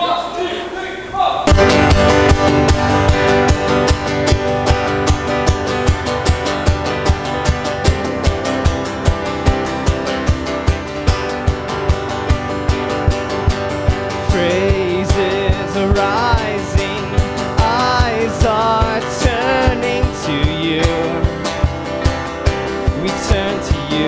Praises are rising, eyes are turning to you. We turn to you.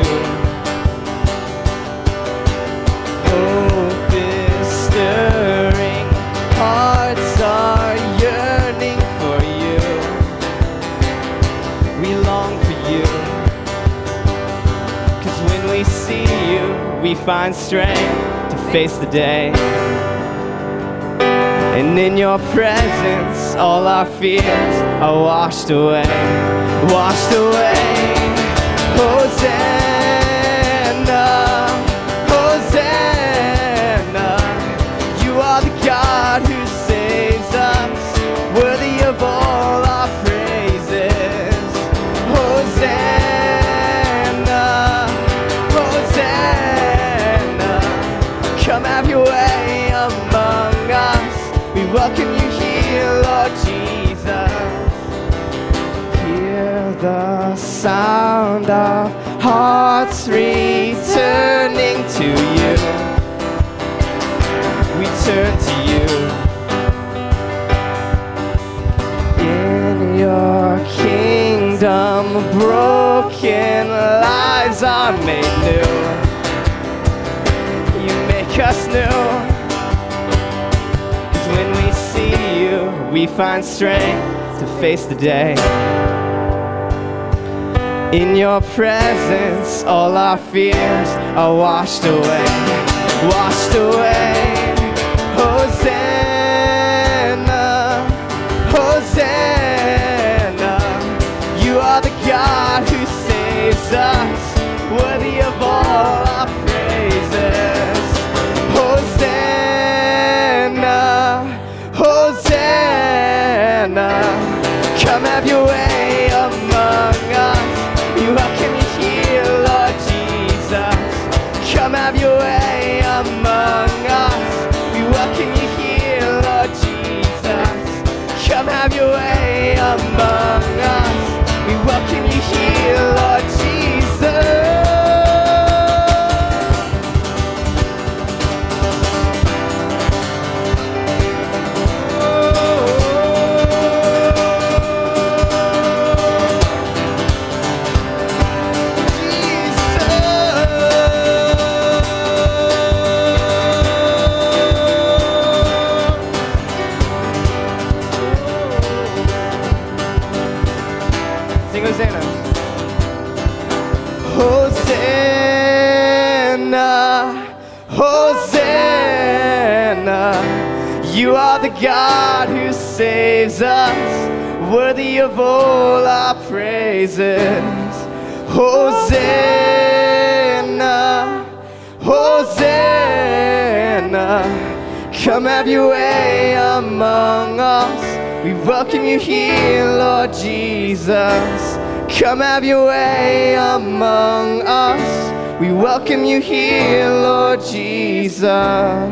Hope is stirring, hearts are yearning for you. We long for you, 'cause when we see you, we find strength to face the day. And in your presence, all our fears are washed away, washed away. Hosanna, Hosanna. You are the God who saves us, worthy of all our praises. Hosanna, Hosanna. Come have your way among us. We welcome you here, Lord Jesus. Hear the sound of hearts returning to you. We turn to you. In your kingdom, broken lives are made new. You make us new. When we see you, we find strength to face the day. In your presence, all our fears are washed away, washed away. Hosanna, Hosanna. You are the God who saves us, worthy of all our praises. Hosanna, Hosanna. Come have your way among us. We welcome you here, Lord Jesus. Come have your way among us. We welcome you here, Lord Jesus. Come have your way among us. We welcome you here, Lord Jesus. Hosanna, Hosanna. You are the God who saves us, worthy of all our praises. Hosanna, Hosanna. Come have your way among us. We welcome you here, Lord Jesus. Come have your way among us. We welcome you here, Lord Jesus.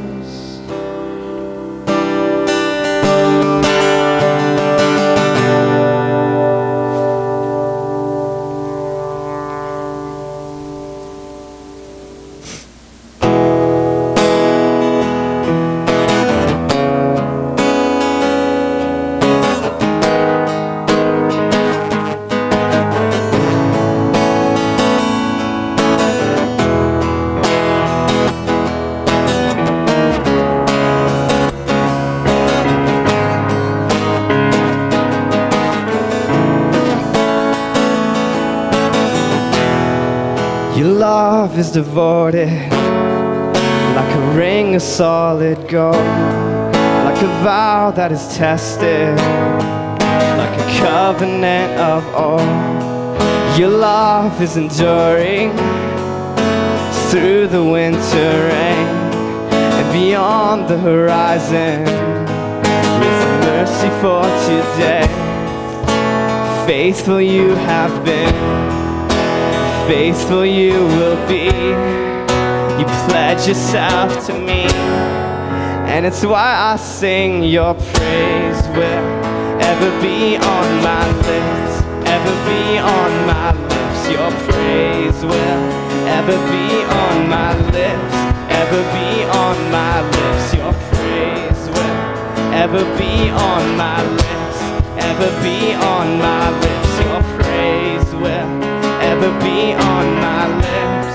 Your love is devoted, like a ring of solid gold, like a vow that is tested, like a covenant of old. Your love is enduring through the winter rain and beyond the horizon, with mercy for today. Faithful you have been, faithful you will be. You pledge yourself to me, And it's why I sing your praise will ever be on my lips, ever be on my lips. Your praise will ever be on my lips, ever be on my lips. Your praise will ever be on my lips, ever be on my lips. Your praise will ever be on my lips.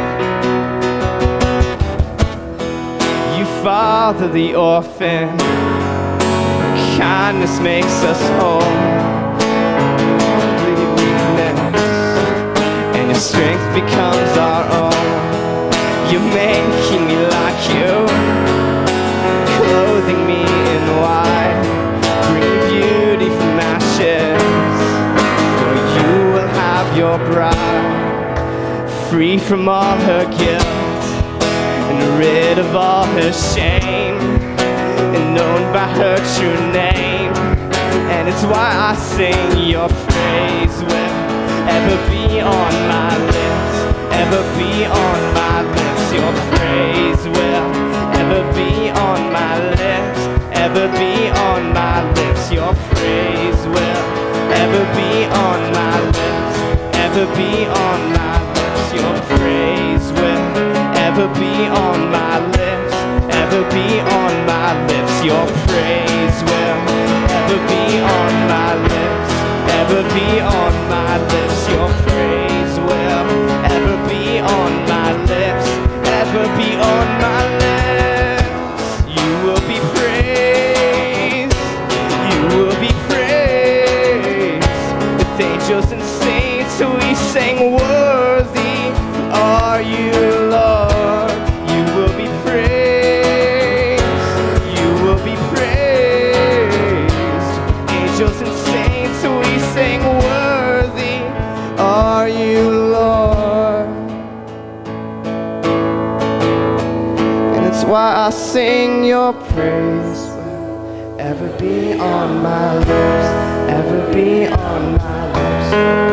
You father the orphan, kindness makes us whole. Weakness, and your strength becomes our own. You're making me like you, clothing me in white, bring beauty from ashes. For you will have your bride, free from all her guilt, and rid of all her shame, and known by her true name. And it's why I sing your praise will ever be on my lips, ever be on my lips. Your praise will ever be on my lips, ever be on my lips. Your praise will ever be on my lips, ever be on my lips. Your praise will ever be on my lips, ever be on my lips. Your praise will ever be on my lips, ever be on my lips. Your praise will ever be on my lips, ever be on my lips. You will be praised, you will be praised. With angels and saints we sing, worthy are you, Lord. You will be praised, you will be praised. Angels and saints we sing, worthy are you, Lord. And it's why I sing your praise will ever be on my lips, ever be on my lips.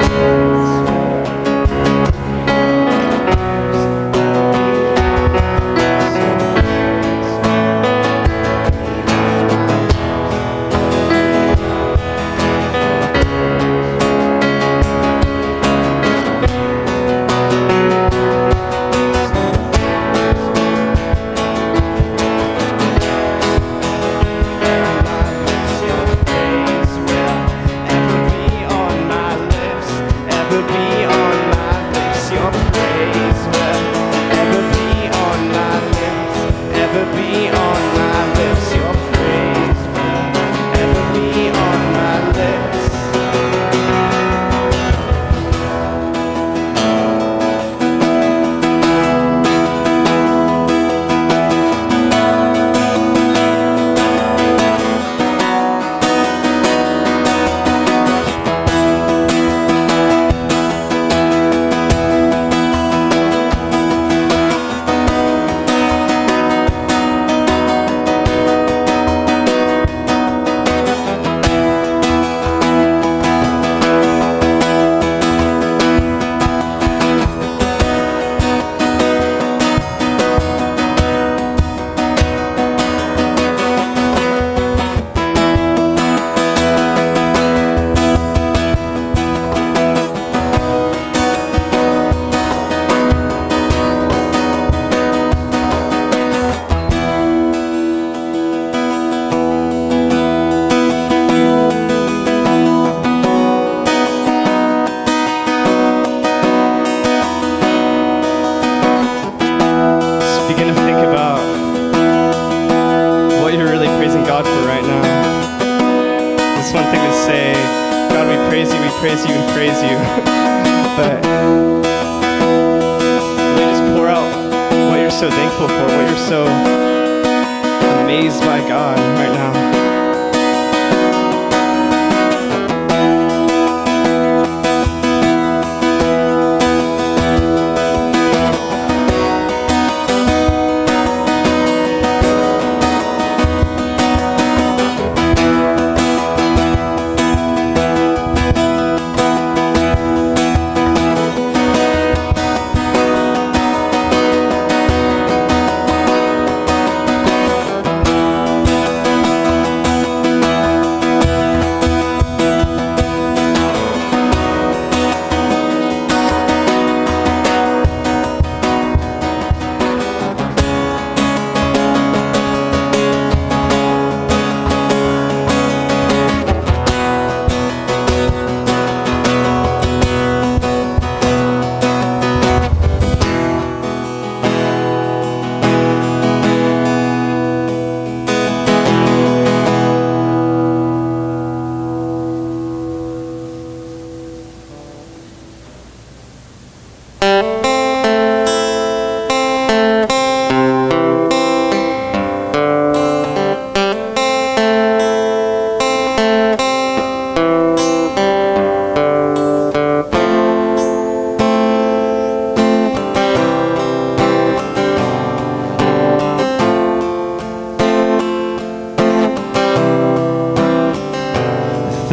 praise you, we praise you. But really just pour out what you're so thankful for, what you're so amazed by God right now.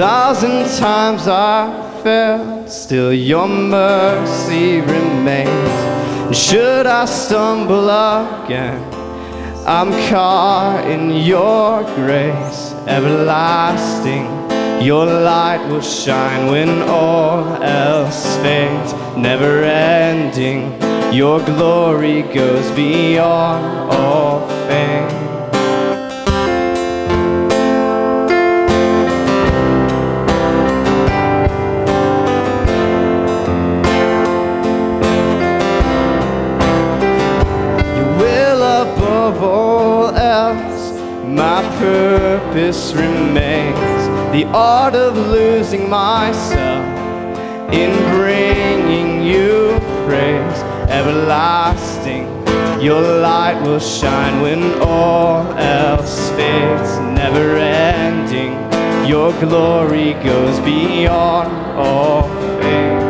1,000 times I failed, still your mercy remains. And should I stumble again, I'm caught in your grace everlasting. Your light will shine when all else fades, never ending. Your glory goes beyond all fame. Above all else, my purpose remains. The art of losing myself in bringing you praise everlasting. Your light will shine when all else fades, never ending. Your glory goes beyond all fame.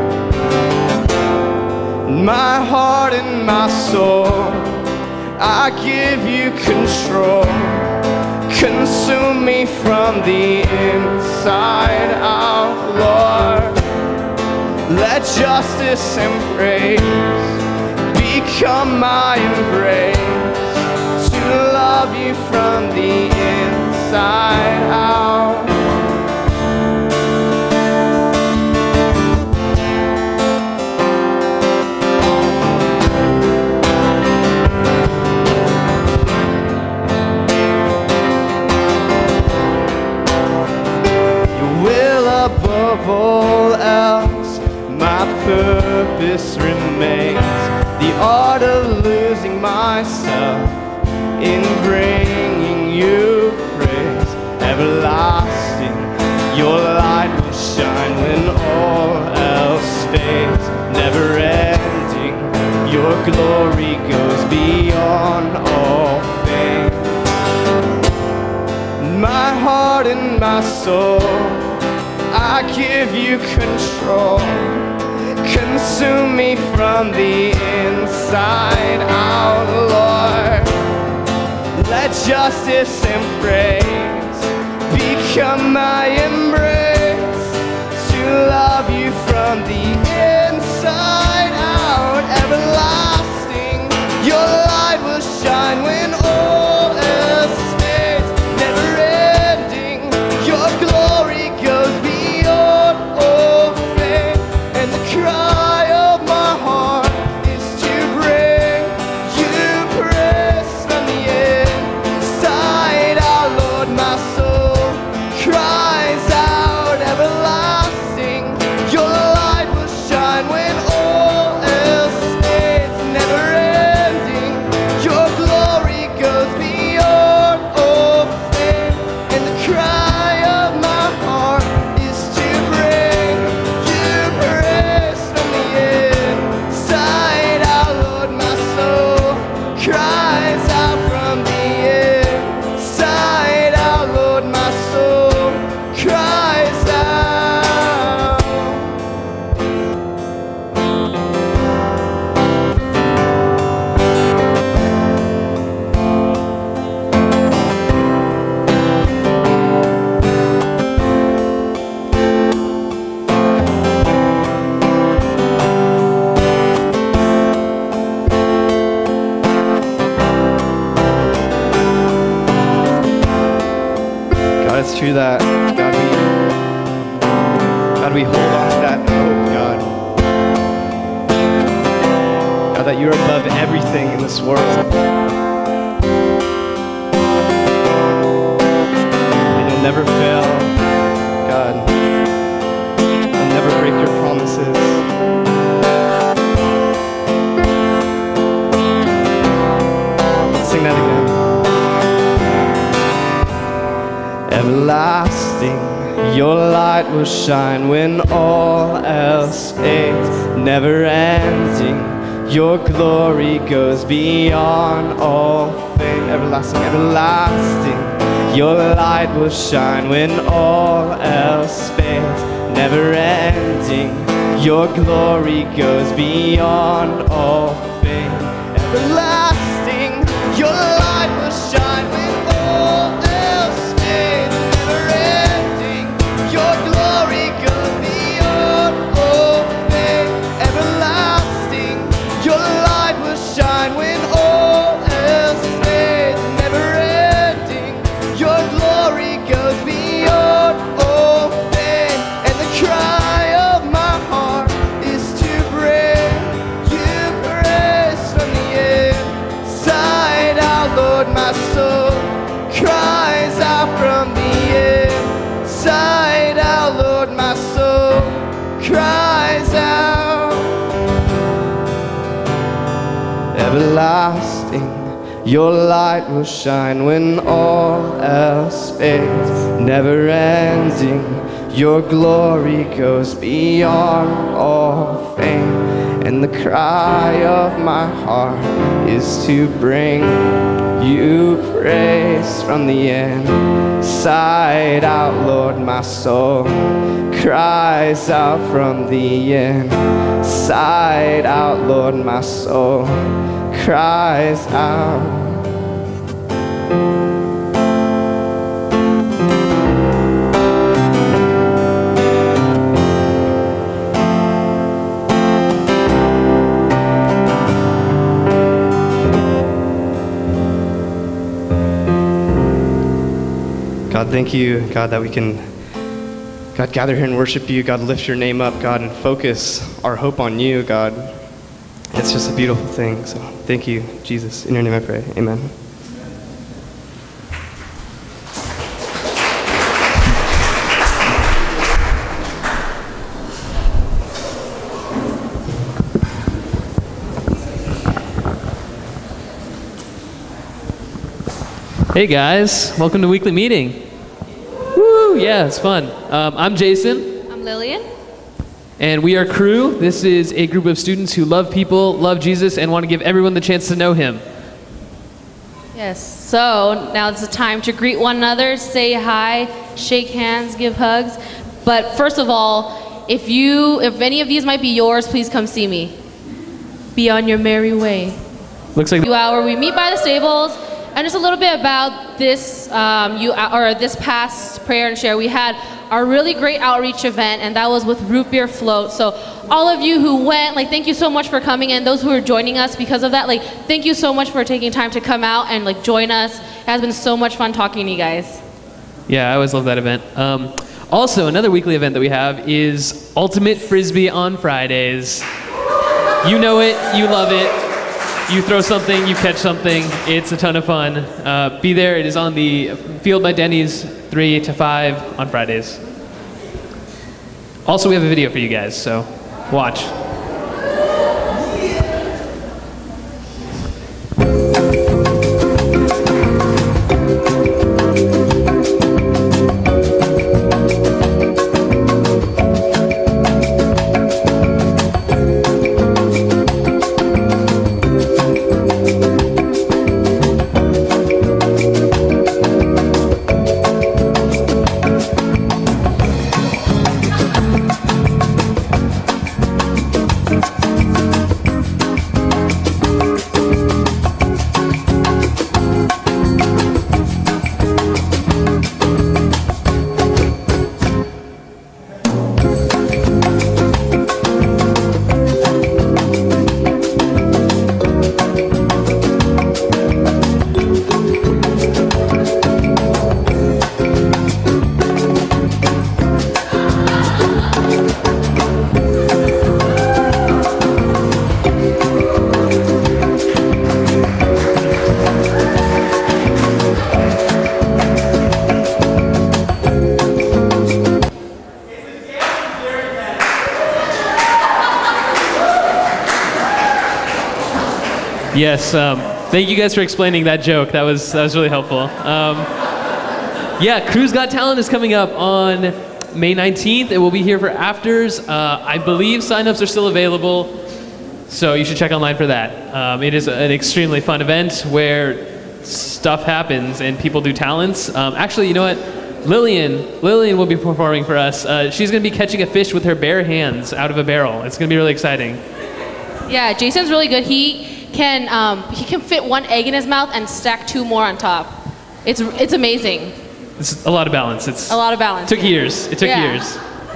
My heart and my soul, I give you control. Consume me from the inside out, Lord. Let justice and praise become my embrace, to love you from the inside out. Above all else, my purpose remains. The art of losing myself in bringing you praise everlasting. Your light will shine when all else fades, never ending. Your glory goes beyond all fame. My heart and my soul, I give you control. Consume me from the inside out, Lord. Let justice and praise become my embrace, to love you from the inside out. Everlasting, your light will shine when all else fades, never ending. Your glory goes beyond all fame, and the cry of my heart is to bring you praise from the inside out, Lord. My soul cries out everlasting. Your light will shine when all else fades, never ending. Your glory goes beyond all fame, and the cry of my heart is to bring you praise from the inside out, Lord. My soul cries out from the inside out, Lord. My soul cries out. God, it's true that, God, we hold on to that hope, God. God, that you're above everything in this world. And you'll never fail, God. You'll never break your promises. Let's sing that again. Everlasting, your light will shine when all else fades, never ending. Your glory goes beyond all fame. Everlasting, everlasting, your light will shine when all else fades, never ending. Your glory goes beyond all fame. Everlasting, your light will shine when all else fades, never ending. Your everlasting. Your light will shine when all else fades. Never ending, your glory goes beyond all fame. And the cry of my heart is to bring you praise from the inside out. Lord, my soul cries out from the inside out. Lord, my soul cries out. God, thank you, God, that we can, God, gather here and worship you. God, lift your name up, God, and focus our hope on you, God. It's just a beautiful thing. So thank you, Jesus. In your name I pray. Amen. Hey guys, welcome to weekly meeting. Woo, yeah, it's fun. I'm Jason. I'm Lillian. And we are Crew. This is a group of students who love people, love Jesus, and want to give everyone the chance to know him. Yes, so now it's the time to greet one another, say hi, shake hands, give hugs. But first of all, if any of these might be yours, please come see me. Be on your merry way. Looks like Hour we meet by the stables. And just a little bit about this, this past prayer and share. We had our really great outreach event, and that was with Root Beer Float. So all of you who went, thank you so much for coming, and those who are joining us because of that, thank you so much for taking time to come out and join us. It has been so much fun talking to you guys. Yeah, I always love that event. Also, another weekly event that we have is Ultimate Frisbee on Fridays. You know it, you love it. You throw something, you catch something. It's a ton of fun. Be there. It is on the field by Denny's, 3 to 5 on Fridays. Also, we have a video for you guys, so watch. Yes, thank you guys for explaining that joke. That was really helpful. Yeah, Crew's Got Talent is coming up on May 19th. It will be here for afters. I believe signups are still available, so you should check online for that. It is an extremely fun event where stuff happens and people do talents. Actually, you know what? Lillian will be performing for us. She's going to be catching a fish with her bare hands out of a barrel. It's going to be really exciting. Yeah, Jason's really good. He can fit one egg in his mouth and stack 2 more on top. It's amazing. It's a lot of balance. It's a lot of balance. It took years. It took years.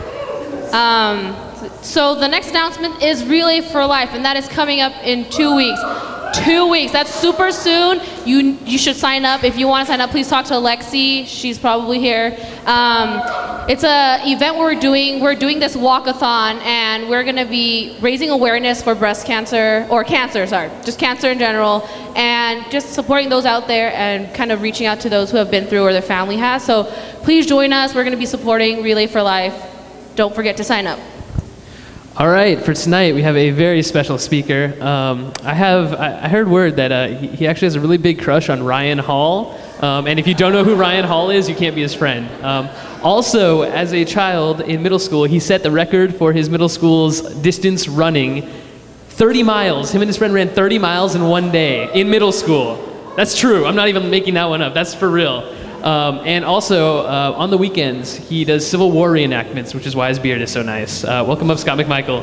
So the next announcement is Relay for Life, and that is coming up in 2 weeks. 2 weeks. That's super soon. You should sign up. If you want to sign up, please talk to Lexi. She's probably here. It's a event we're doing this walkathon, and we're going to be raising awareness for breast cancer, or cancer, sorry, just cancer in general, and just supporting those out there and kind of reaching out to those who have been through or their family has. So please join us. We're going to be supporting Relay for Life. Don't forget to sign up. All right, for tonight we have a very special speaker. I heard word that he actually has a really big crush on Ryan Hall. And if you don't know who Ryan Hall is, you can't be his friend. Also, as a child in middle school, he set the record for his middle school's distance running, 30 miles. Him and his friend ran 30 miles in one day in middle school. That's true. I'm not even making that one up. That's for real. And also, on the weekends, he does Civil War reenactments, which is why his beard is so nice. Welcome up, Scott McMichael.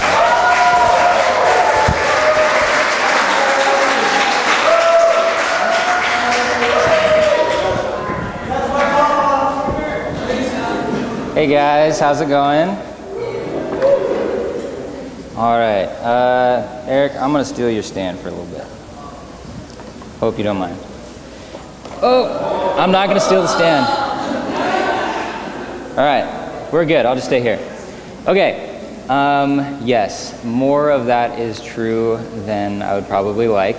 Hey guys, how's it going? All right, Eric, I'm gonna steal your stand for a little bit. Hope you don't mind. Oh, I'm not gonna steal the stand. All right, we're good, I'll just stay here. Okay, yes, more of that is true than I would probably like.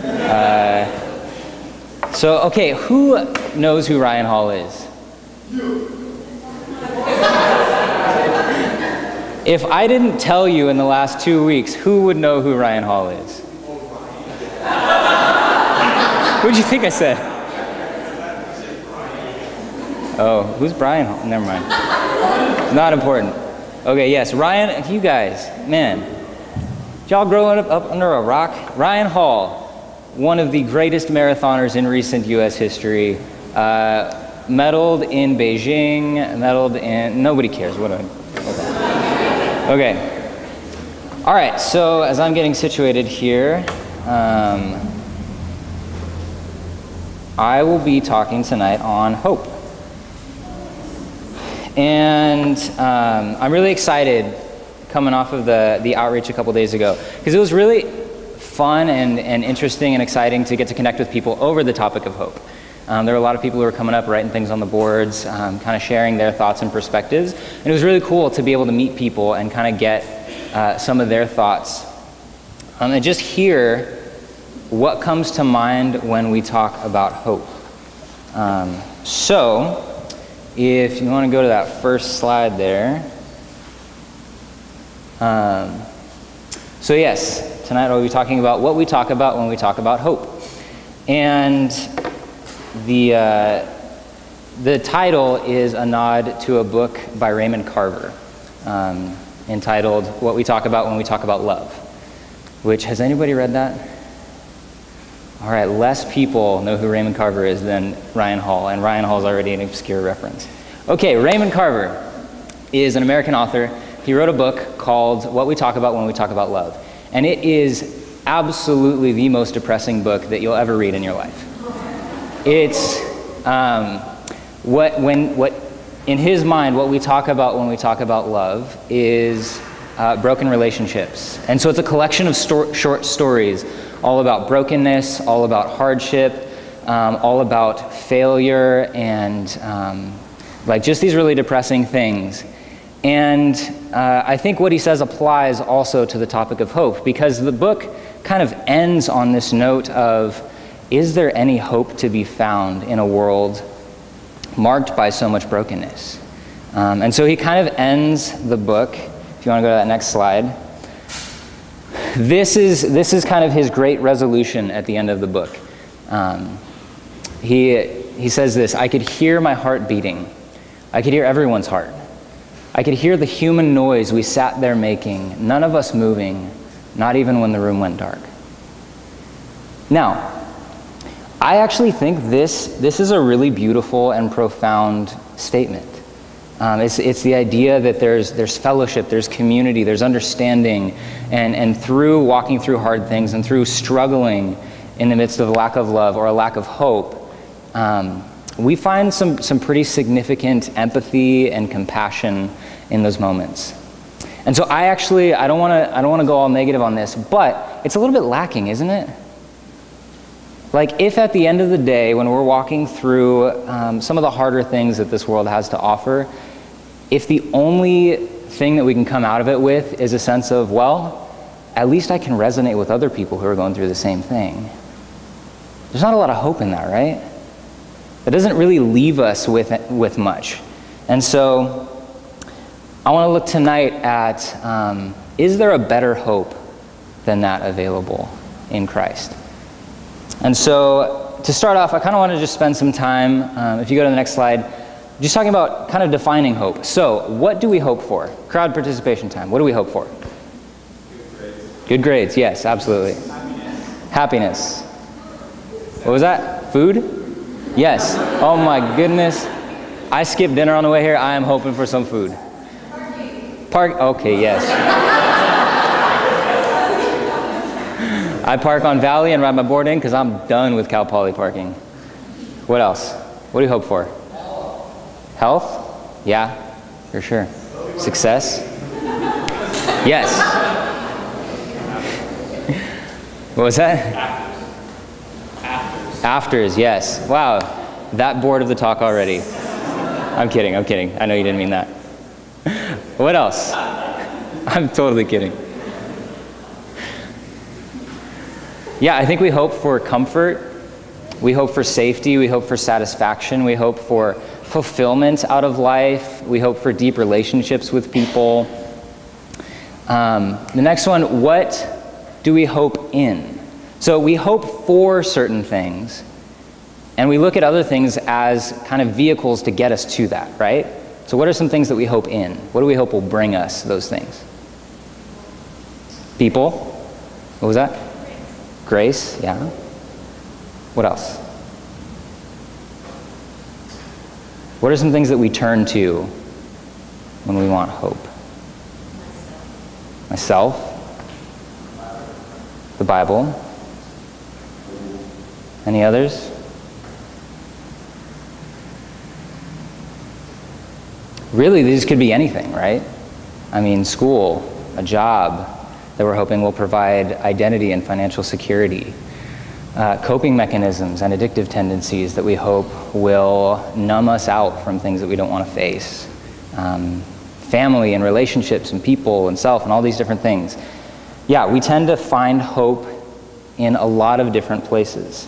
Okay, who knows who Ryan Hall is? If I didn't tell you in the last 2 weeks, who would know who Ryan Hall is? What'd you think I said? Oh, who's Brian Hall? Never mind. It's not important. Okay, yes, Ryan, you guys, man. Did y'all grow up under a rock? Ryan Hall, one of the greatest marathoners in recent US history, medaled in Beijing, medaled in, nobody cares, what do I, okay. All right, so as I'm getting situated here, I will be talking tonight on hope. And I'm really excited coming off of the outreach a couple days ago, because it was really fun and interesting and exciting to get to connect with people over the topic of hope. There were a lot of people who were coming up, writing things on the boards, kind of sharing their thoughts and perspectives. And it was really cool to be able to meet people and kind of get some of their thoughts. And just hear what comes to mind when we talk about hope. So, if you want to go to that first slide there. So yes, tonight we'll be talking about what we talk about when we talk about hope. And the title is a nod to a book by Raymond Carver entitled What We Talk About When We Talk About Love, which, has anybody read that? All right, less people know who Raymond Carver is than Ryan Hall, and Ryan Hall is already an obscure reference. Okay, Raymond Carver is an American author. He wrote a book called What We Talk About When We Talk About Love, and it is absolutely the most depressing book that you'll ever read in your life. It's in his mind, what we talk about when we talk about love is broken relationships. And so it's a collection of short stories all about brokenness, all about hardship, all about failure, and like just these really depressing things. And I think what he says applies also to the topic of hope, because the book kind of ends on this note of, is there any hope to be found in a world marked by so much brokenness? And so he kind of ends the book, if you want to go to that next slide. This is kind of his great resolution at the end of the book. He says this: I could hear my heart beating. I could hear everyone's heart. I could hear the human noise we sat there making, none of us moving, not even when the room went dark. Now, I actually think this is a really beautiful and profound statement. It's the idea that there's fellowship, there's community, there's understanding, and through walking through hard things and through struggling in the midst of a lack of love or a lack of hope, we find some pretty significant empathy and compassion in those moments. And so I don't want to go all negative on this, but it's a little bit lacking, isn't it? Like, if at the end of the day, when we're walking through some of the harder things that this world has to offer, if the only thing that we can come out of it with is a sense of, well, at least I can resonate with other people who are going through the same thing, there's not a lot of hope in that, right? That doesn't really leave us with much. And so I want to look tonight at is there a better hope than that available in Christ? And so to start off, I kind of want to just spend some time, if you go to the next slide, just talking about kind of defining hope. So what do we hope for? Crowd participation time. What do we hope for? Good grades. Good grades, yes, absolutely. Happiness. What was that? Food? Yes. Oh my goodness. I skipped dinner on the way here. I am hoping for some food. Okay, yes. I park on Valley and ride my board in because I'm done with Cal Poly parking. What else? What do you hope for? Health? Yeah, for sure. Success? Yes. What was that? Afters, yes. Wow, that bored of the talk already. I'm kidding. I know you didn't mean that. What else? I'm totally kidding. Yeah, I think we hope for comfort. We hope for safety. We hope for satisfaction. We hope for fulfillment out of life. We hope for deep relationships with people. The next one, what do we hope in? So we hope for certain things, and we look at other things as kind of vehicles to get us to that, right? So what are some things that we hope in? What do we hope will bring us those things? People? What was that? Grace, yeah. What else? What are some things that we turn to when we want hope? Myself? The Bible? Any others? Really, these could be anything, right? I mean, school, a job that we're hoping will provide identity and financial security. Coping mechanisms and addictive tendencies that we hope will numb us out from things that we don't want to face. Family and relationships and people and self and all these different things. Yeah, we tend to find hope in a lot of different places.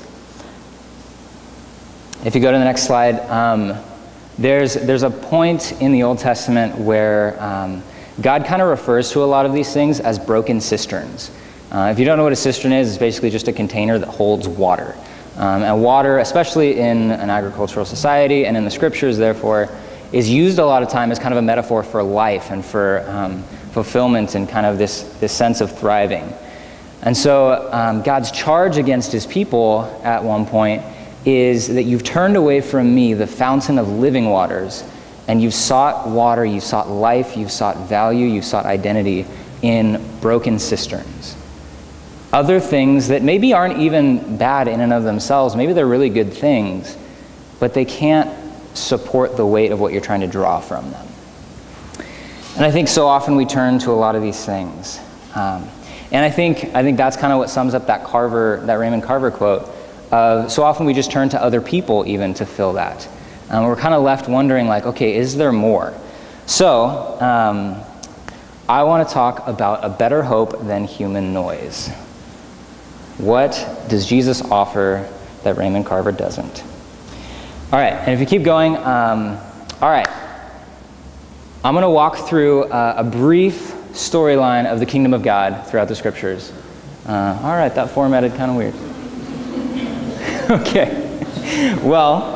If you go to the next slide, there's a point in the Old Testament where God kind of refers to a lot of these things as broken cisterns. If you don't know what a cistern is, it's basically just a container that holds water. And water, especially in an agricultural society and in the scriptures, therefore, is used a lot of time as kind of a metaphor for life and for fulfillment and kind of this sense of thriving. And so God's charge against his people at one point is that you've turned away from me, the fountain of living waters, and you've sought water, you've sought life, you've sought value, you've sought identity in broken cisterns. Other things that maybe aren't even bad in and of themselves, maybe they're really good things, but they can't support the weight of what you're trying to draw from them. And I think so often we turn to a lot of these things. And I think that's kind of what sums up that Raymond Carver quote of so often we just turn to other people even to fill that. We're kind of left wondering like, okay, is there more? So I want to talk about a better hope than human noise. What does Jesus offer that Raymond Carver doesn't? All right, and if you keep going, all right, I'm going to walk through a brief storyline of the kingdom of God throughout the scriptures. All right, that formatted kind of weird. Okay, well,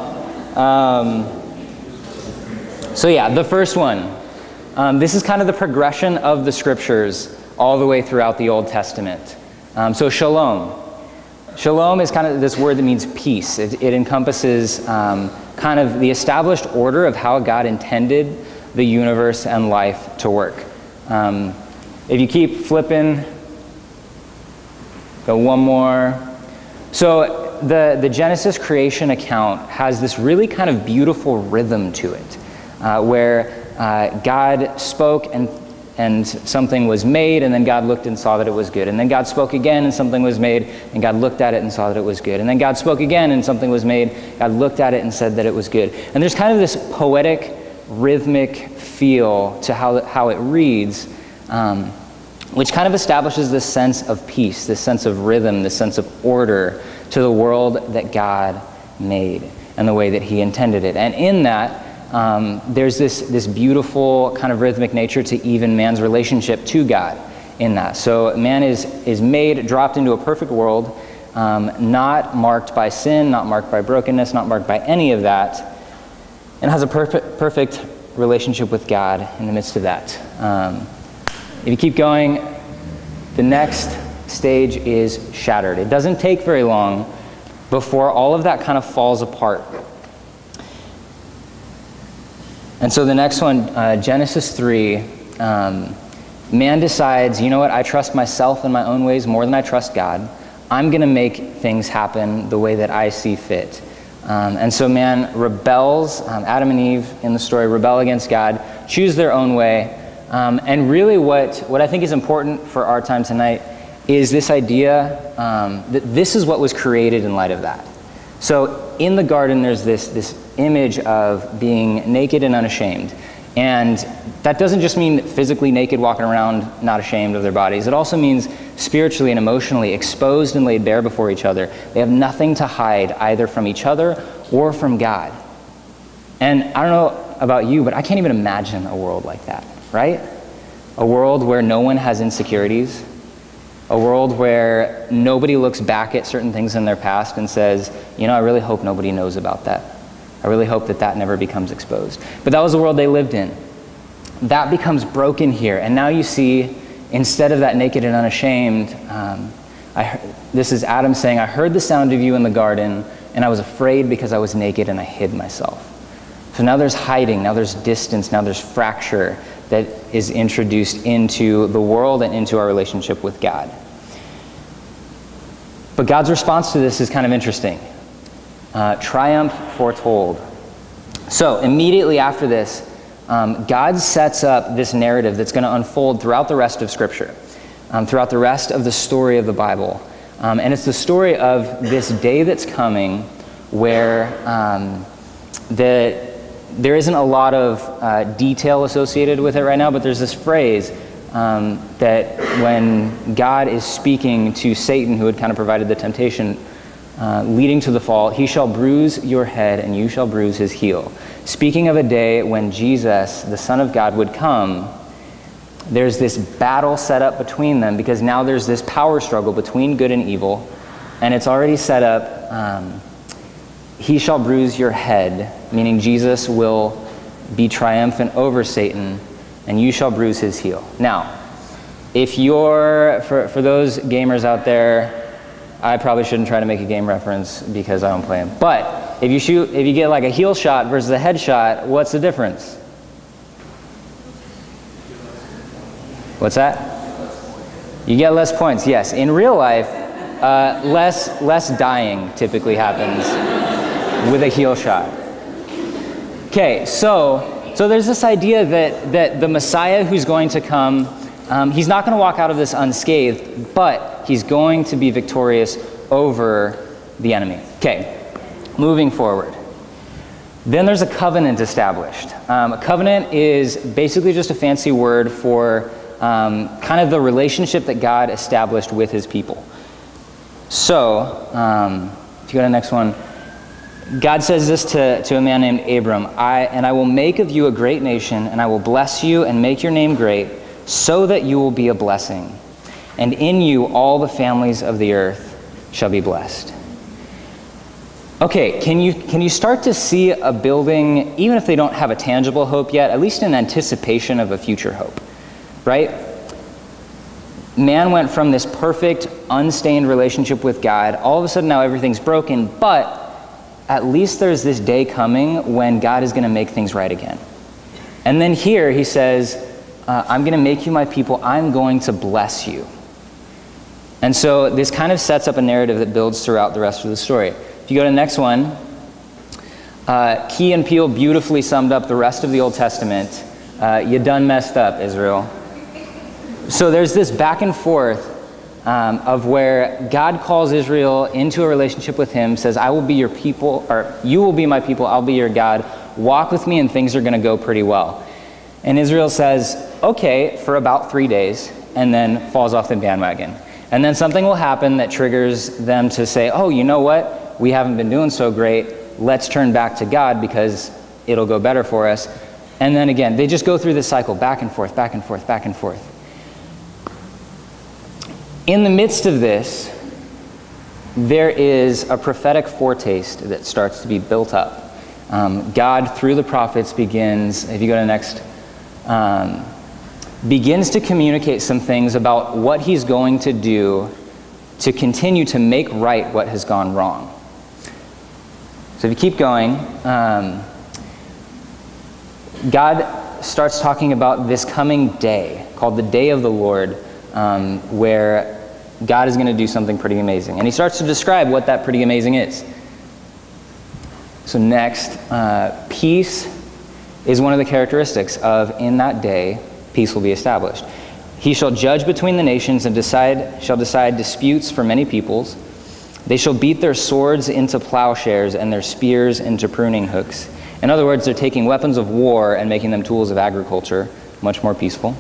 so yeah, the first one. This is kind of the progression of the scriptures all the way throughout the Old Testament. So shalom. Shalom is kind of this word that means peace. It encompasses kind of the established order of how God intended the universe and life to work. If you keep flipping, go one more. So the Genesis creation account has this really kind of beautiful rhythm to it, where God spoke and something was made, and then God looked and saw that it was good. And then God spoke again and something was made, and God looked at it and saw that it was good. And then God spoke again and something was made, God looked at it and said that it was good. And there's kind of this poetic, rhythmic feel to how it reads, which kind of establishes this sense of peace, this sense of rhythm, this sense of order to the world that God made and the way that he intended it. And in that, there's this beautiful kind of rhythmic nature to even man's relationship to God. in that. So man is made, dropped into a perfect world, not marked by sin, not marked by brokenness, not marked by any of that, and has a perfect relationship with God in the midst of that. If you keep going, the next stage is shattered. It doesn't take very long before all of that kind of falls apart. And so the next one, Genesis 3, man decides, you know what, I trust myself in my own ways more than I trust God. I'm going to make things happen the way that I see fit. And so man rebels, Adam and Eve in the story rebel against God, choose their own way. And really what I think is important for our time tonight is this idea that this is what was created in light of that. So in the garden, there's this image of being naked and unashamed. And that doesn't just mean physically naked, walking around, not ashamed of their bodies. It also means spiritually and emotionally exposed and laid bare before each other. They have nothing to hide either from each other or from God. And I don't know about you, but I can't even imagine a world like that, right? A world where no one has insecurities. A world where nobody looks back at certain things in their past and says, you know, I really hope nobody knows about that. I really hope that that never becomes exposed. But that was the world they lived in. That becomes broken here. And now you see, instead of that naked and unashamed, this is Adam saying, I heard the sound of you in the garden, and I was afraid because I was naked and I hid myself. So now there's hiding, now there's distance, now there's fracture that is introduced into the world and into our relationship with God. But God's response to this is kind of interesting. Triumph foretold. So immediately after this, God sets up this narrative that's going to unfold throughout the rest of Scripture, throughout the rest of the story of the Bible. And it's the story of this day that's coming where there isn't a lot of detail associated with it right now, but there's this phrase that when God is speaking to Satan, who had kind of provided the temptation leading to the fall, he shall bruise your head and you shall bruise his heel. Speaking of a day when Jesus, the Son of God, would come, there's this battle set up between them because now there's this power struggle between good and evil, and it's already set up. He shall bruise your head, meaning Jesus will be triumphant over Satan, and you shall bruise his heel. Now, if you're, for those gamers out there, I probably shouldn't try to make a game reference because I don't play them. But if you get like a heel shot versus a head shot, what's the difference? What's that? You get less points, yes. In real life, less dying typically happens with a heel shot. Okay, so there's this idea that the Messiah who's going to come, he's not going to walk out of this unscathed, but he's going to be victorious over the enemy. Okay, moving forward. Then there's a covenant established. A covenant is basically just a fancy word for kind of the relationship that God established with his people. So, if you go to the next one, God says this to a man named Abram, I will make of you a great nation, and I will bless you and make your name great, so that you will be a blessing. And in you all the families of the earth shall be blessed. Okay, can you start to see a building, even if they don't have a tangible hope yet, at least in anticipation of a future hope, right? Man went from this perfect, unstained relationship with God. All of a sudden now everything's broken, but at least there's this day coming when God is going to make things right again. And then here he says, I'm going to make you my people. I'm going to bless you. And so this kind of sets up a narrative that builds throughout the rest of the story. If you go to the next one, Key and Peele beautifully summed up the rest of the Old Testament. You done messed up, Israel. So there's this back and forth of where God calls Israel into a relationship with him, says, I will be your people, or you will be my people, I'll be your God. Walk with me and things are going to go pretty well. And Israel says, okay, for about 3 days, and then falls off the bandwagon. And then something will happen that triggers them to say, oh, you know what? We haven't been doing so great. Let's turn back to God because it'll go better for us. And then again, they just go through this cycle, back and forth, back and forth, back and forth. In the midst of this, there is a prophetic foretaste that starts to be built up. God, through the prophets, begins, if you go to the next, begins to communicate some things about what he's going to do to continue to make right what has gone wrong. So if you keep going, God starts talking about this coming day called the day of the Lord, where God is going to do something pretty amazing. And he starts to describe what that pretty amazing is. So next, peace is one of the characteristics of in that day, peace will be established. He shall judge between the nations and shall decide disputes for many peoples. They shall beat their swords into plowshares and their spears into pruning hooks. In other words, they're taking weapons of war and making them tools of agriculture, much more peaceful.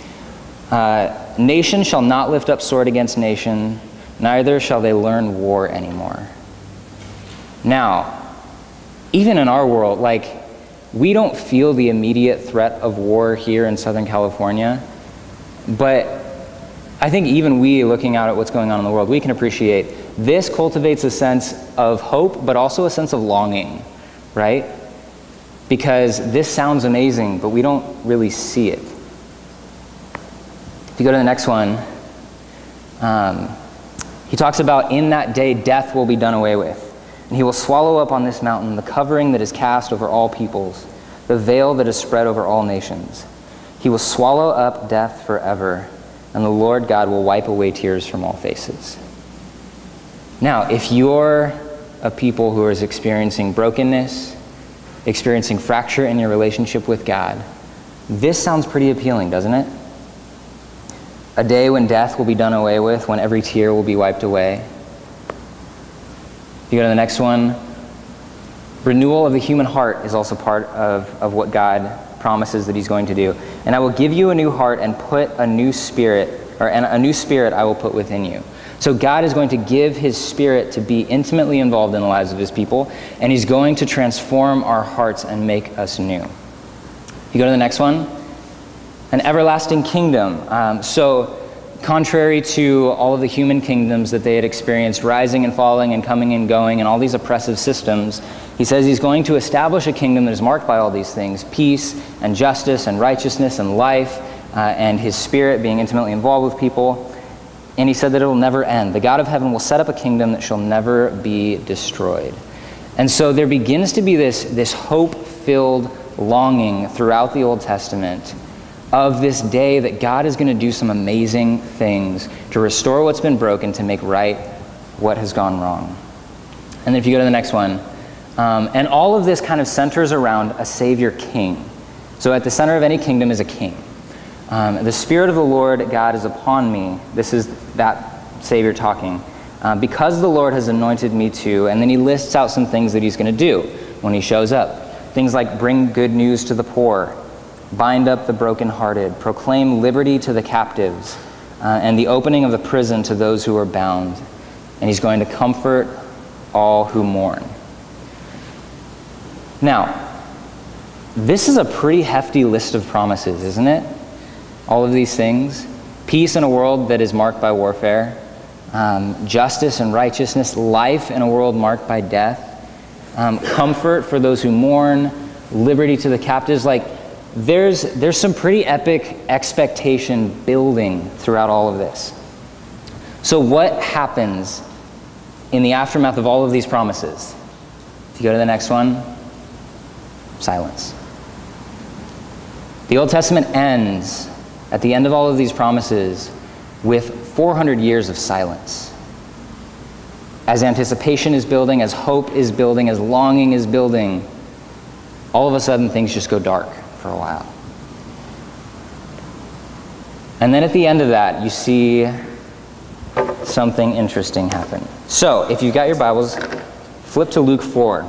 Nation shall not lift up sword against nation, neither shall they learn war anymore. Now, even in our world, like, we don't feel the immediate threat of war here in Southern California, but I think even we, looking out at what's going on in the world, we can appreciate this cultivates a sense of hope, but also a sense of longing, right? Because this sounds amazing, but we don't really see it. If you go to the next one, he talks about in that day death will be done away with. And he will swallow up on this mountain the covering that is cast over all peoples, the veil that is spread over all nations. He will swallow up death forever, and the Lord God will wipe away tears from all faces. Now, if you're a people who is experiencing brokenness, experiencing fracture in your relationship with God, this sounds pretty appealing, doesn't it? A day when death will be done away with, when every tear will be wiped away. If you go to the next one, renewal of the human heart is also part of what God promises that he's going to do. And I will give you a new heart and put a new spirit, and a new spirit I will put within you. So God is going to give his spirit to be intimately involved in the lives of his people, and he's going to transform our hearts and make us new. If you go to the next one, an everlasting kingdom. So contrary to all of the human kingdoms that they had experienced, rising and falling and coming and going and all these oppressive systems, he says he's going to establish a kingdom that is marked by all these things: peace and justice and righteousness and life, and his spirit being intimately involved with people. And he said that it will never end. The God of heaven will set up a kingdom that shall never be destroyed. And so there begins to be this hope-filled longing throughout the Old Testament of this day that God is going to do some amazing things to restore what's been broken, to make right what has gone wrong. And then if you go to the next one, and all of this kind of centers around a Savior King. So at the center of any kingdom is a king. The Spirit of the Lord God is upon me. This is that Savior talking. Because the Lord has anointed me to, and then he lists out some things that he's going to do when he shows up. Things like bring good news to the poor, bind up the brokenhearted, proclaim liberty to the captives, and the opening of the prison to those who are bound. And he's going to comfort all who mourn. Now, this is a pretty hefty list of promises, isn't it? All of these things. Peace in a world that is marked by warfare, justice and righteousness, life in a world marked by death, comfort for those who mourn, liberty to the captives. Like, there's some pretty epic expectation building throughout all of this. So what happens in the aftermath of all of these promises? If you go to the next one, silence. The Old Testament ends at the end of all of these promises with 400 years of silence. As anticipation is building, as hope is building, as longing is building, all of a sudden things just go dark for a while. And then at the end of that, you see something interesting happen. So, if you've got your Bibles, flip to Luke 4.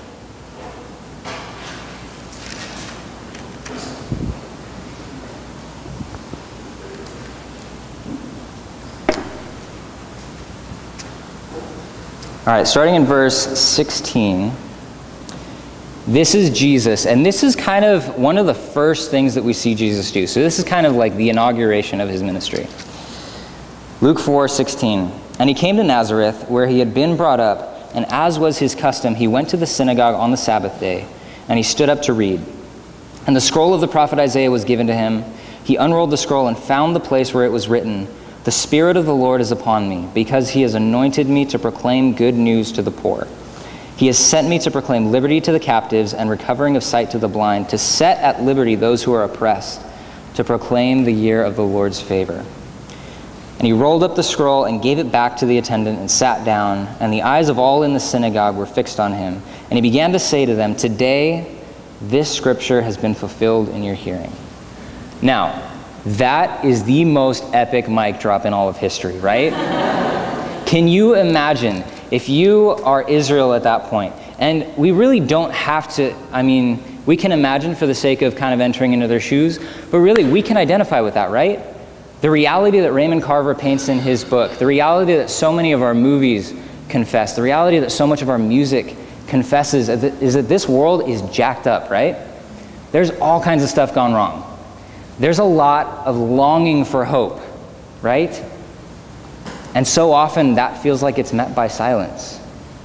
All right, starting in verse 16. This is Jesus, and this is kind of one of the first things that we see Jesus do. So this is kind of like the inauguration of his ministry. Luke 4:16. And he came to Nazareth, where he had been brought up, and as was his custom, he went to the synagogue on the Sabbath day, and he stood up to read. And the scroll of the prophet Isaiah was given to him. He unrolled the scroll and found the place where it was written, "The Spirit of the Lord is upon me, because he has anointed me to proclaim good news to the poor. He has sent me to proclaim liberty to the captives and recovering of sight to the blind, to set at liberty those who are oppressed, to proclaim the year of the Lord's favor." And he rolled up the scroll and gave it back to the attendant and sat down, and the eyes of all in the synagogue were fixed on him. And he began to say to them, "Today this scripture has been fulfilled in your hearing." Now, that is the most epic mic drop in all of history, right? Can you imagine if you are Israel at that point? And we really don't have to, we can imagine for the sake of kind of entering into their shoes, but really we can identify with that, right? The reality that Raymond Carver paints in his book, the reality that so many of our movies confess, the reality that so much of our music confesses is that this world is jacked up, right? There's all kinds of stuff gone wrong. There's a lot of longing for hope, right? And so often that feels like it's met by silence.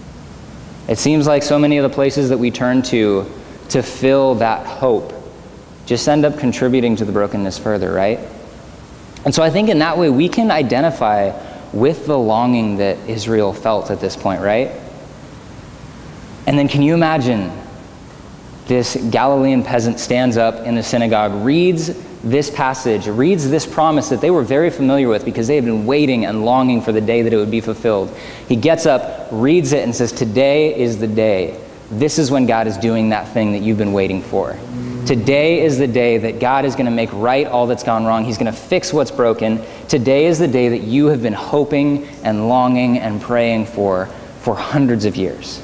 It seems like so many of the places that we turn to fill that hope just end up contributing to the brokenness further, right? And so I think in that way we can identify with the longing that Israel felt at this point, right? And then can you imagine this Galilean peasant stands up in the synagogue, reads this passage, reads this promise that they were very familiar with because they had been waiting and longing for the day that it would be fulfilled. He gets up, reads it, and says, "Today is the day. This is when God is doing that thing that you've been waiting for. Today is the day that God is going to make right all that's gone wrong. He's going to fix what's broken. Today is the day that you have been hoping and longing and praying for hundreds of years."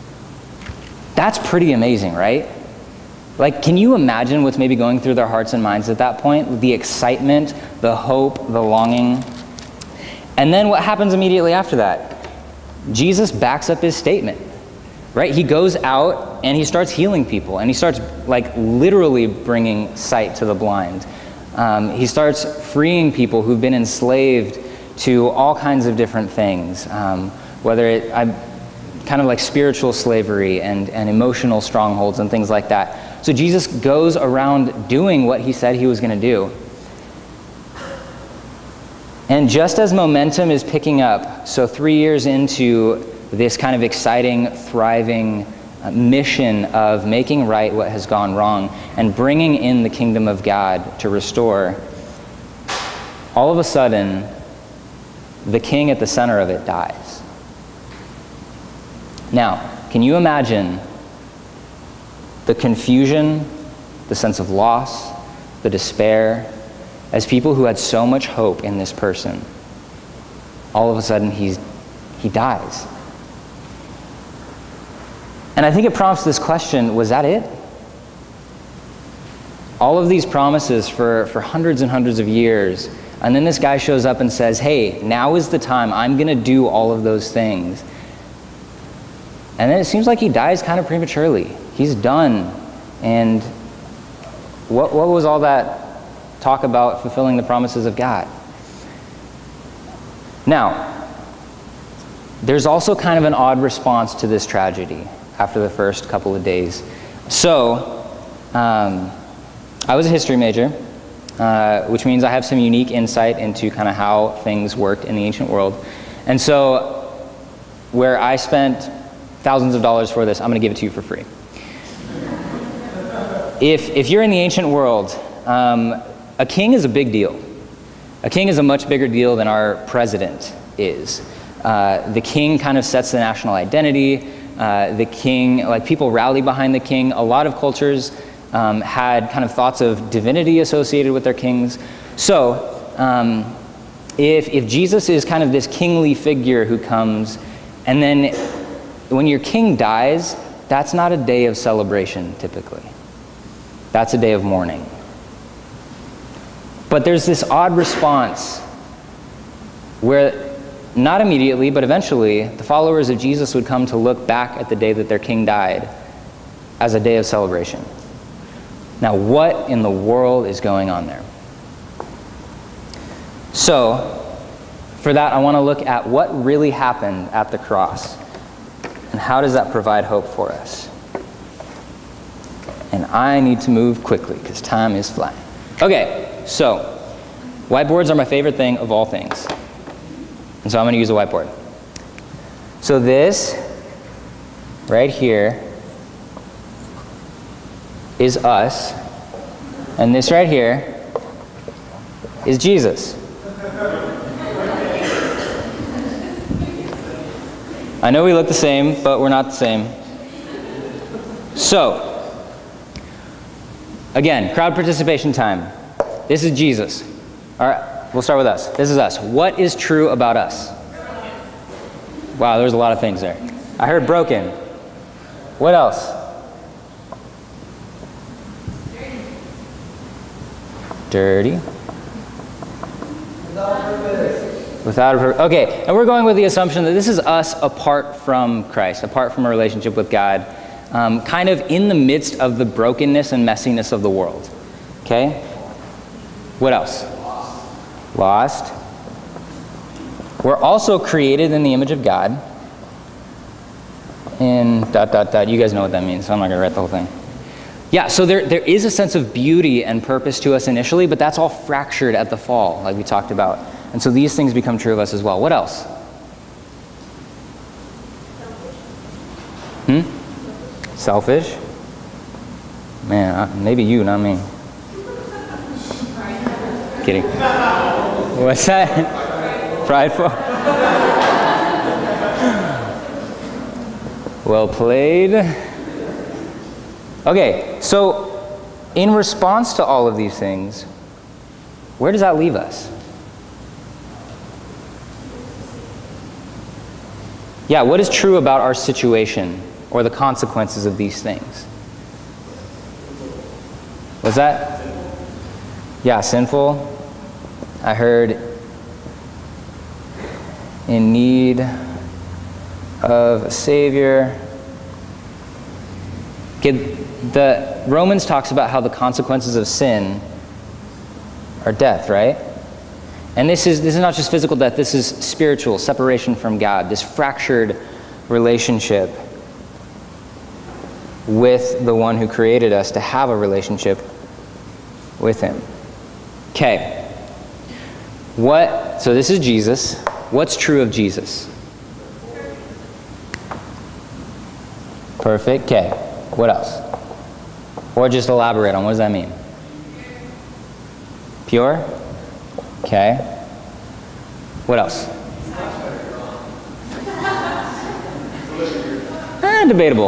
That's pretty amazing, right? Like, can you imagine what's maybe going through their hearts and minds at that point? The excitement, the hope, the longing. And then what happens immediately after that? Jesus backs up his statement, right? He goes out and he starts healing people, and he starts like literally bringing sight to the blind. He starts freeing people who've been enslaved to all kinds of different things, kind of like spiritual slavery and emotional strongholds and things like that. So Jesus goes around doing what he said he was going to do. And just as momentum is picking up, so 3 years into this kind of exciting, thriving mission of making right what has gone wrong and bringing in the kingdom of God to restore, all of a sudden, the king at the center of it dies. Now, can you imagine the confusion, the sense of loss, the despair, as people who had so much hope in this person, all of a sudden he dies? And I think it prompts this question, was that it? All of these promises for hundreds and hundreds of years, and then this guy shows up and says, "Hey, now is the time, I'm going to do all of those things." And then it seems like he dies kind of prematurely. He's done. And what was all that talk about fulfilling the promises of God? Now, there's also kind of an odd response to this tragedy after the first couple of days. So, I was a history major, which means I have some unique insight into kind of how things worked in the ancient world. And so, where I spent thousands of dollars for this, I'm going to give it to you for free. If you're in the ancient world, a king is a big deal. A king is a much bigger deal than our president is. The king kind of sets the national identity. The king, like, people rally behind the king. A lot of cultures had kind of thoughts of divinity associated with their kings. So if Jesus is kind of this kingly figure who comes, and then when your king dies, that's not a day of celebration typically. That's a day of mourning. But there's this odd response where not immediately, but eventually, the followers of Jesus would come to look back at the day that their king died as a day of celebration. Now, what in the world is going on there? So, For that, I want to look at what really happened at the cross and how does that provide hope for us. And I need to move quickly because time is flying. Okay, so whiteboards are my favorite thing of all things. And so I'm going to use a whiteboard. So this right here is us, and this right here is Jesus. I know we look the same, but we're not the same. So, again, crowd participation time. This is Jesus. All right, we'll start with us. This is us. What is true about us? Wow, there's a lot of things there. I heard broken. What else? Dirty. Without a purpose. Okay, and we're going with the assumption that this is us apart from Christ, apart from a relationship with God, kind of in the midst of the brokenness and messiness of the world. Okay? What else? Lost. We're also created in the image of God. In ... You guys know what that means, so I'm not going to write the whole thing. Yeah, so there is a sense of beauty and purpose to us initially, but that's all fractured at the fall, like we talked about. And so these things become true of us as well. What else? Selfish? Man, maybe you, not me. Kidding. What's that? Prideful? Well played. Okay, so in response to all of these things, where does that leave us? Yeah, what is true about our situation or the consequences of these things? Was that? Yeah, sinful. I heard in need of a Savior. Okay, the Romans talks about how the consequences of sin are death, right? And this is not just physical death, this is spiritual, separation from God, this fractured relationship with the one who created us to have a relationship with him. Okay. So this is Jesus. What's true of Jesus? Perfect. Okay. What else? Or just elaborate on what does that mean? Pure? Okay. What else? Debatable.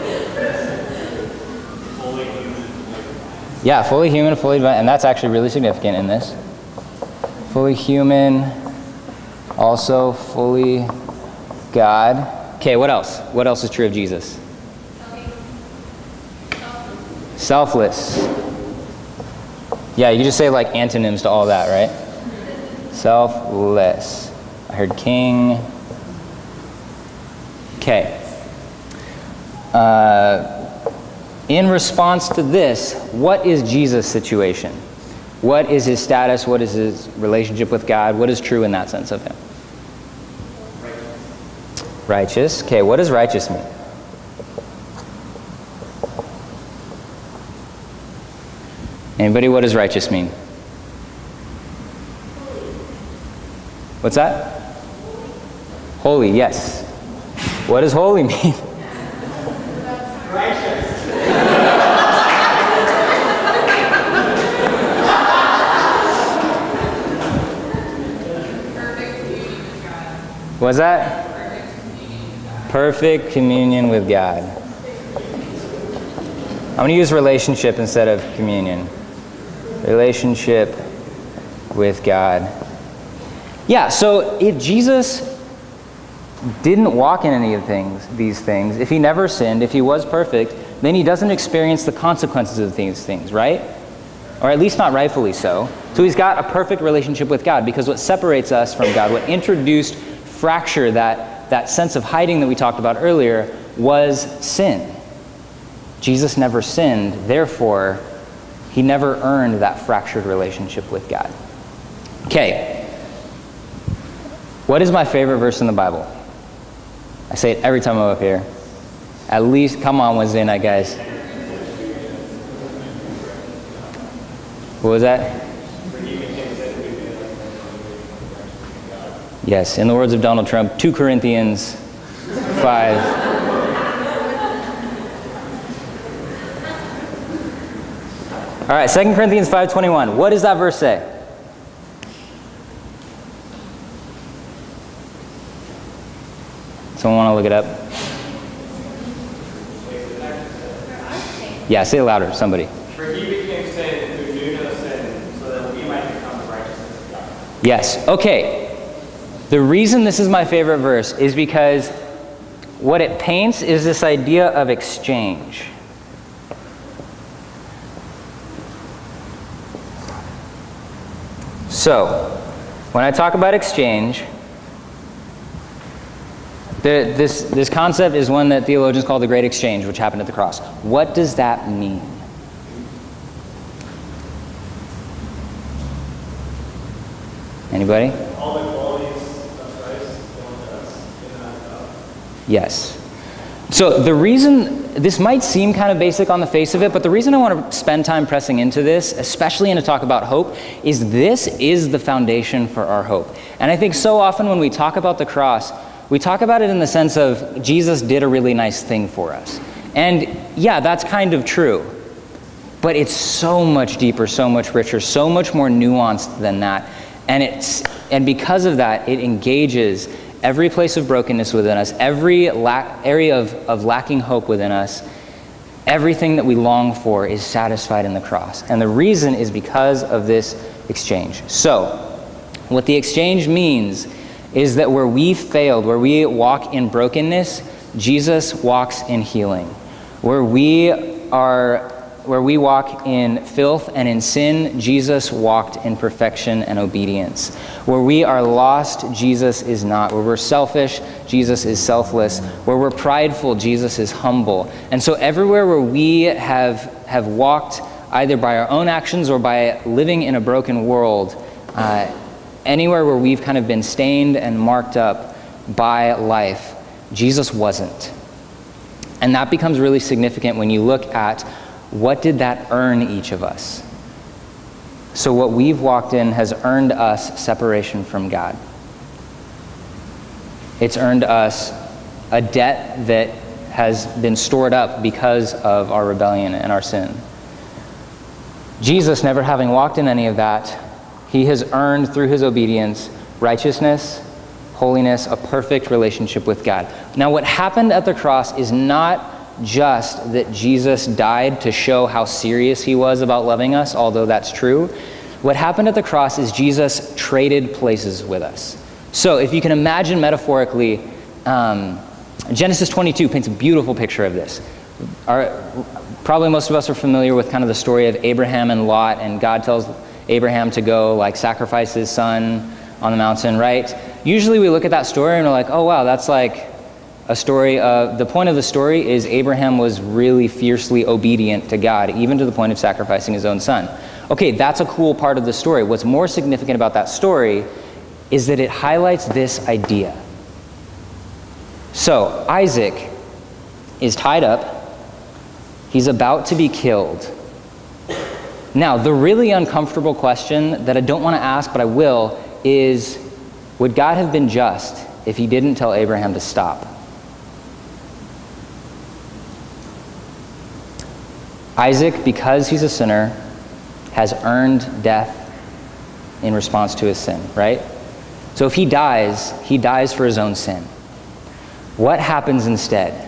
Yeah, fully human, fully divine, and that's actually really significant in this. Fully human, also fully God. Okay, what else? What else is true of Jesus? Selfless. Yeah, you can just say like antonyms to all that, right? Selfless. I heard king. Okay. In response to this, what is Jesus' situation? What is his status? What is his relationship with God? What is true in that sense of him? Righteous. Okay, what does righteous mean? Anybody, what does righteous mean? What's that? Holy, yes. What does holy mean? What's that? Perfect communion with God. I'm going to use relationship instead of communion. Relationship with God. Yeah, so if Jesus didn't walk in any of these things, if he never sinned, if he was perfect, then he doesn't experience the consequences of these things, right? Or at least not rightfully so. So he's got a perfect relationship with God, because what separates us from God, what introduced fracture, that sense of hiding that we talked about earlier, was sin. Jesus never sinned, therefore, he never earned that fractured relationship with God. Okay. What is my favorite verse in the Bible? I say it every time I'm up here. At least, come on Wednesday night, guys. What was that? Yes, in the words of Donald Trump, 2 Corinthians 5. All right, 2 Corinthians 5:21. What does that verse say? Someone want to look it up? Yeah, say it louder, somebody. For he became sin who knew no sin, so that we might become the righteousness of God. Yes, okay. The reason this is my favorite verse is because what it paints is this idea of exchange. So, when I talk about exchange, this concept is one that theologians call the Great Exchange, which happened at the cross. What does that mean? Anybody? All the qualities of Christ going to us in that up. Yes. So the reason, this might seem kind of basic on the face of it, but the reason I want to spend time pressing into this, especially in a talk about hope, is this is the foundation for our hope. And I think so often when we talk about the cross, we talk about it in the sense of Jesus did a really nice thing for us. And yeah, that's kind of true. But it's so much deeper, so much richer, so much more nuanced than that. And because of that, it engages every place of brokenness within us, every area of lacking hope within us. Everything that we long for is satisfied in the cross. And the reason is because of this exchange. So, what the exchange means is that where we failed, where we walk in brokenness, Jesus walks in healing. Where we walk in filth and in sin, Jesus walked in perfection and obedience. Where we are lost, Jesus is not. Where we're selfish, Jesus is selfless. Where we're prideful, Jesus is humble. And so everywhere where we have walked either by our own actions or by living in a broken world, anywhere where we've kind of been stained and marked up by life, Jesus wasn't. And that becomes really significant when you look at what did that earn each of us. So what we've walked in has earned us separation from God. It's earned us a debt that has been stored up because of our rebellion and our sin. Jesus, never having walked in any of that, he has earned through his obedience righteousness, holiness, a perfect relationship with God. Now, what happened at the cross is not just that Jesus died to show how serious he was about loving us, although that's true. What happened at the cross is Jesus traded places with us. So if you can imagine metaphorically, Genesis 22 paints a beautiful picture of this. Probably most of us are familiar with kind of the story of Abraham and Lot, and God tells Abraham to go sacrifice his son on the mountain, right? Usually we look at that story and we're like, oh wow, that's like a story of, the point of the story is Abraham was really fiercely obedient to God, even to the point of sacrificing his own son. Okay, that's a cool part of the story. What's more significant about that story is that it highlights this idea. So, Isaac is tied up. He's about to be killed. Now, the really uncomfortable question that I don't want to ask, but I will, is, would God have been just if he didn't tell Abraham to stop? Isaac, because he's a sinner, has earned death in response to his sin, right? So if he dies for his own sin. What happens instead?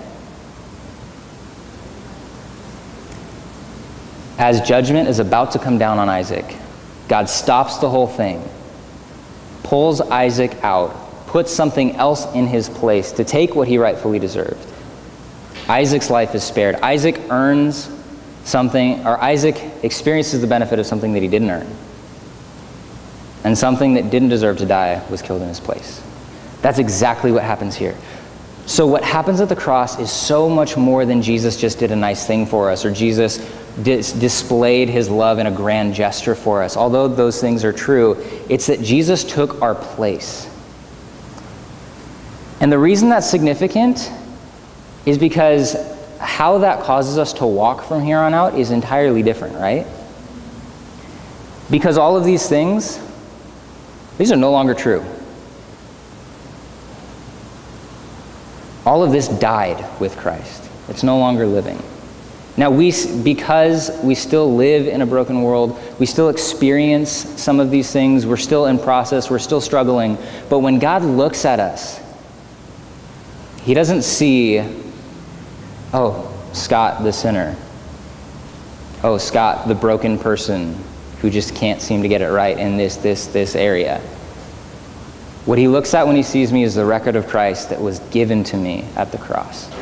As judgment is about to come down on Isaac, God stops the whole thing, pulls Isaac out, puts something else in his place to take what he rightfully deserved. Isaac's life is spared. Isaac earns something, or Isaac experiences the benefit of something that he didn't earn. And something that didn't deserve to die was killed in his place. That's exactly what happens here. So what happens at the cross is so much more than Jesus just did a nice thing for us, or Jesus displayed his love in a grand gesture for us. Although those things are true, it's that Jesus took our place. And the reason that's significant is because how that causes us to walk from here on out is entirely different, right? Because all of these things, these are no longer true. All of this died with Christ. It's no longer living. Now, because we still live in a broken world, we still experience some of these things, we're still in process, we're still struggling, but when God looks at us, he doesn't see, oh, Scott the sinner. Oh, Scott the broken person who just can't seem to get it right in this area. What he looks at when he sees me is the record of Christ that was given to me at the cross.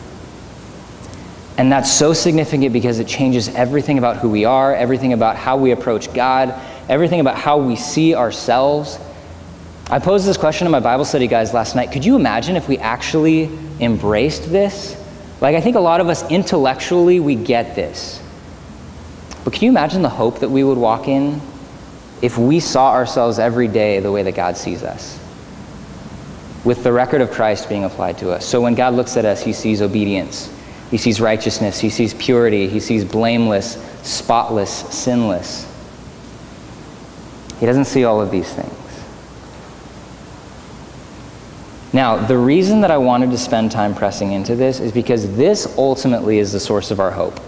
And that's so significant because it changes everything about who we are, everything about how we approach God, everything about how we see ourselves. I posed this question in my Bible study, guys, last night. Could you imagine if we actually embraced this? Like, I think a lot of us intellectually, we get this. But can you imagine the hope that we would walk in if we saw ourselves every day the way that God sees us, with the record of Christ being applied to us? So when God looks at us, he sees obedience, he sees righteousness, he sees purity, he sees blameless, spotless, sinless. He doesn't see all of these things. Now, the reason that I wanted to spend time pressing into this is because this ultimately is the source of our hope.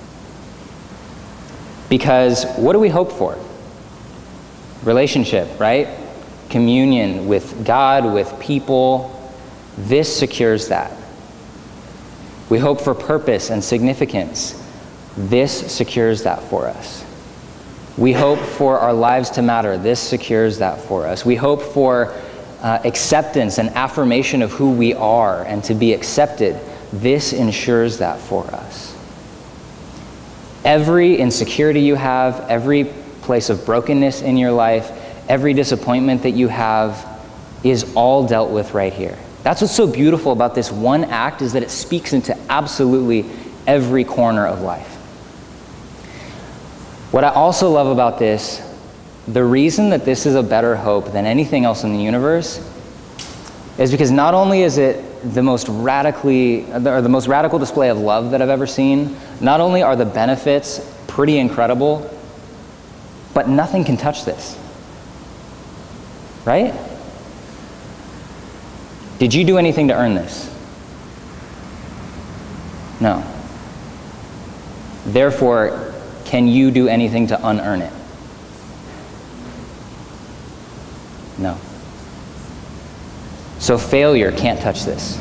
Because what do we hope for? Relationship, right? Communion with God, with people. This secures that. We hope for purpose and significance. This secures that for us. We hope for our lives to matter. This secures that for us. We hope for acceptance and affirmation of who we are and to be accepted. This ensures that for us. Every insecurity you have, every place of brokenness in your life, every disappointment that you have is all dealt with right here. That's what's so beautiful about this one act, is that it speaks into absolutely every corner of life. What I also love about this, the reason that this is a better hope than anything else in the universe, is because not only is it the most radical display of love that I've ever seen, not only are the benefits pretty incredible, but nothing can touch this. Right? Did you do anything to earn this? No. Therefore, can you do anything to unearn it? No. So failure can't touch this.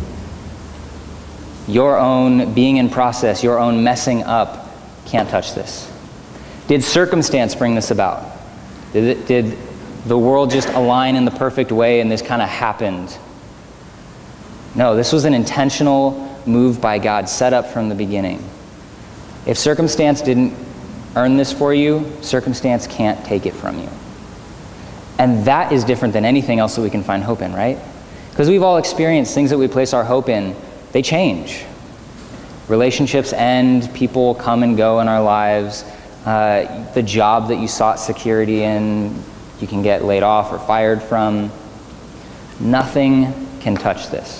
Your own being in process, your own messing up can't touch this. Did circumstance bring this about? Did the world just align in the perfect way and this kind of happened? No, this was an intentional move by God, set up from the beginning. If circumstance didn't earn this for you, circumstance can't take it from you. And that is different than anything else that we can find hope in, right? Because we've all experienced things that we place our hope in, they change. Relationships end, people come and go in our lives. The job that you sought security in, you can get laid off or fired from. Nothing can touch this.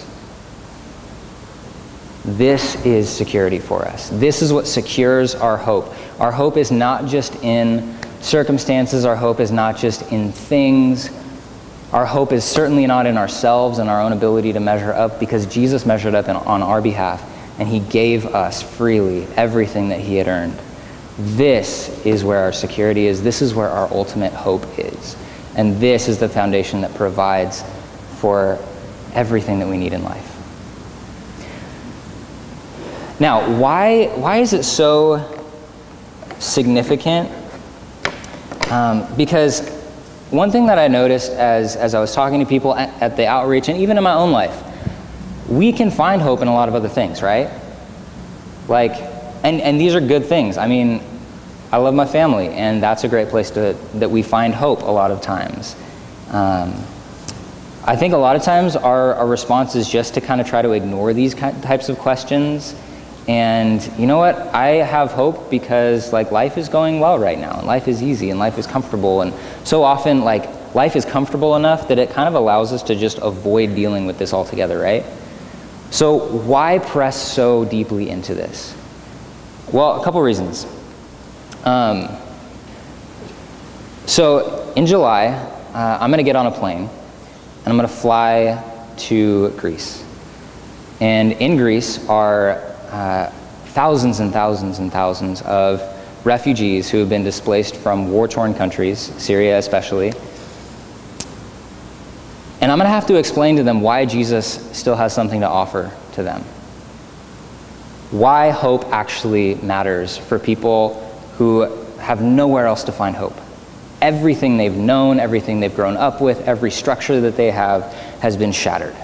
This is security for us. This is what secures our hope. Our hope is not just in circumstances. Our hope is not just in things. Our hope is certainly not in ourselves and our own ability to measure up, because Jesus measured up on our behalf, and he gave us freely everything that he had earned. This is where our security is. This is where our ultimate hope is. And this is the foundation that provides for everything that we need in life. Now, why is it so significant? Because one thing that I noticed as I was talking to people at the outreach, and even in my own life, we can find hope in a lot of other things, right? Like, and these are good things. I mean, I love my family, and that's a great place that we find hope a lot of times. I think a lot of times our response is just to kind of try to ignore these types of questions. And you know what? I have hope because like life is going well right now, and life is easy, and life is comfortable. And so often, like, life is comfortable enough that it kind of allows us to just avoid dealing with this altogether, right? So why press so deeply into this? Well, a couple reasons. So in July, I'm going to get on a plane, and I'm going to fly to Greece. And in Greece are thousands and thousands and thousands of refugees who have been displaced from war-torn countries, Syria especially. And I'm going to have to explain to them why Jesus still has something to offer to them. Why hope actually matters for people who have nowhere else to find hope. Everything they've known, everything they've grown up with, every structure that they have has been shattered.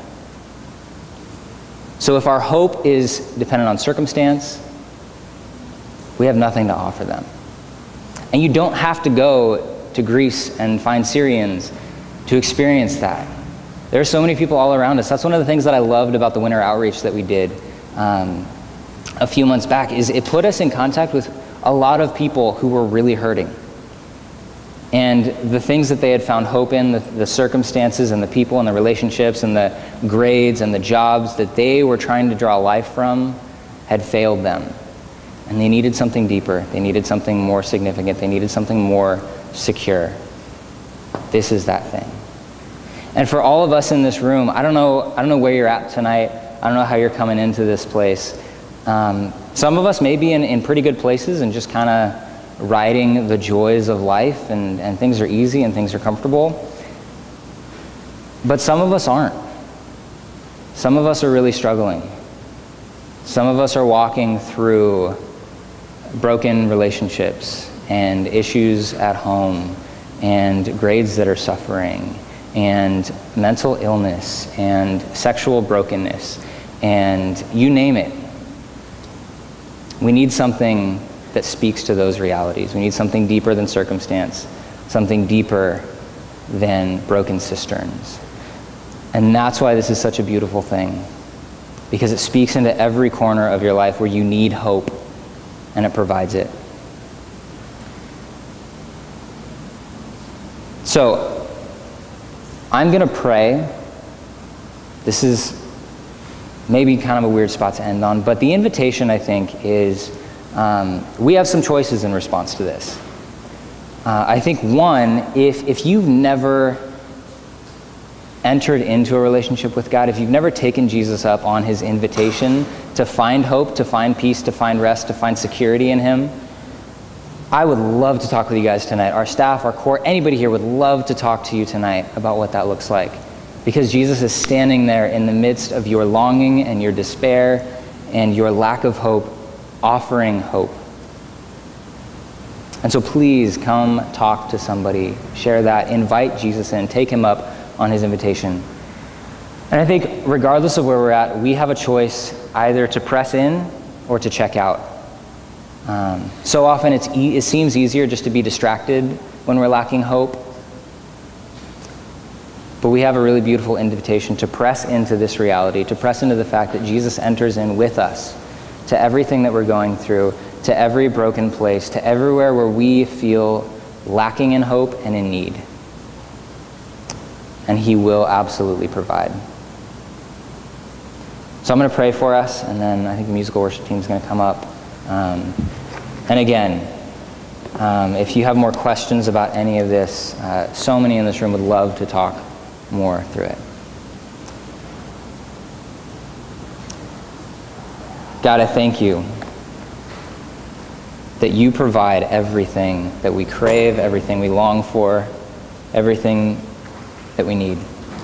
So if our hope is dependent on circumstance, we have nothing to offer them. And you don't have to go to Greece and find Syrians to experience that. There are so many people all around us. That's one of the things that I loved about the winter outreach that we did a few months back, is it put us in contact with a lot of people who were really hurting. And the things that they had found hope in, the circumstances and the people and the relationships and the grades and the jobs that they were trying to draw life from had failed them. And they needed something deeper. They needed something more significant. They needed something more secure. This is that thing. And for all of us in this room, I don't know where you're at tonight. I don't know how you're coming into this place. Some of us may be in pretty good places and just kind of riding the joys of life, and things are easy and things are comfortable. But some of us aren't. Some of us are really struggling. Some of us are walking through broken relationships and issues at home and grades that are suffering and mental illness and sexual brokenness and you name it. We need something that speaks to those realities. We need something deeper than circumstance, something deeper than broken cisterns. And that's why this is such a beautiful thing, because it speaks into every corner of your life where you need hope, and it provides it. So, I'm going to pray. This is maybe kind of a weird spot to end on, but the invitation, I think, is we have some choices in response to this. I think one, if you've never entered into a relationship with God, if you've never taken Jesus up on his invitation to find hope, to find peace, to find rest, to find security in him, I would love to talk with you guys tonight. Our staff, our core, anybody here would love to talk to you tonight about what that looks like. Because Jesus is standing there in the midst of your longing and your despair and your lack of hope, offering hope. And so please come talk to somebody, share that, invite Jesus in, take him up on his invitation. And I think regardless of where we're at, we have a choice either to press in or to check out. So often it seems easier just to be distracted when we're lacking hope. But we have a really beautiful invitation to press into this reality, to press into the fact that Jesus enters in with us to everything that we're going through, to every broken place, to everywhere where we feel lacking in hope and in need. And he will absolutely provide. So I'm going to pray for us, and then I think the musical worship team is going to come up. And again, if you have more questions about any of this, so many in this room would love to talk more through it. God, I thank you that you provide everything that we crave, everything we long for, everything that we need.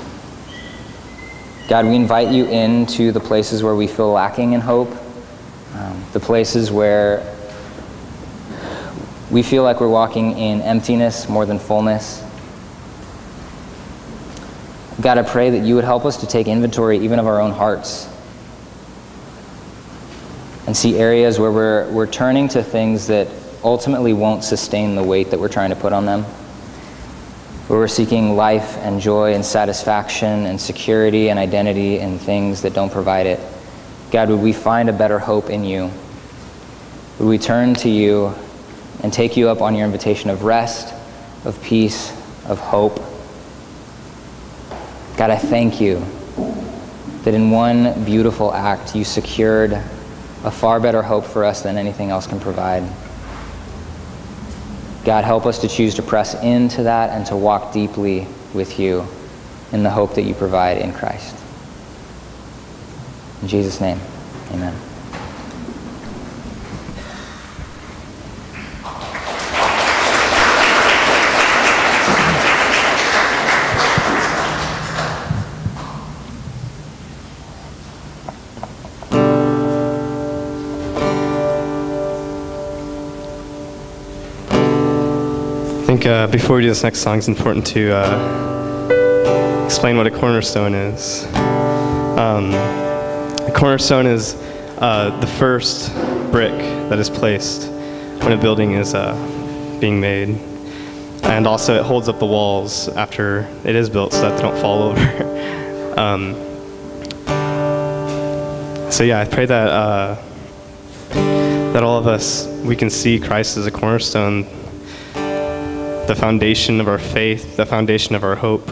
God, we invite you into the places where we feel lacking in hope, the places where we feel like we're walking in emptiness more than fullness. God, I pray that you would help us to take inventory even of our own hearts and see areas where we're turning to things that ultimately won't sustain the weight that we're trying to put on them, where we're seeking life and joy and satisfaction and security and identity in things that don't provide it. God, would we find a better hope in you? Would we turn to you and take you up on your invitation of rest, of peace, of hope, God, I thank you that in one beautiful act you secured a far better hope for us than anything else can provide. God, help us to choose to press into that and to walk deeply with you in the hope that you provide in Christ. In Jesus' name, amen. I think before we do this next song, it's important to explain what a cornerstone is. A cornerstone is the first brick that is placed when a building is being made. And also it holds up the walls after it is built so that they don't fall over. So yeah, I pray that that all of us, we can see Christ as a cornerstone, the foundation of our faith, the foundation of our hope.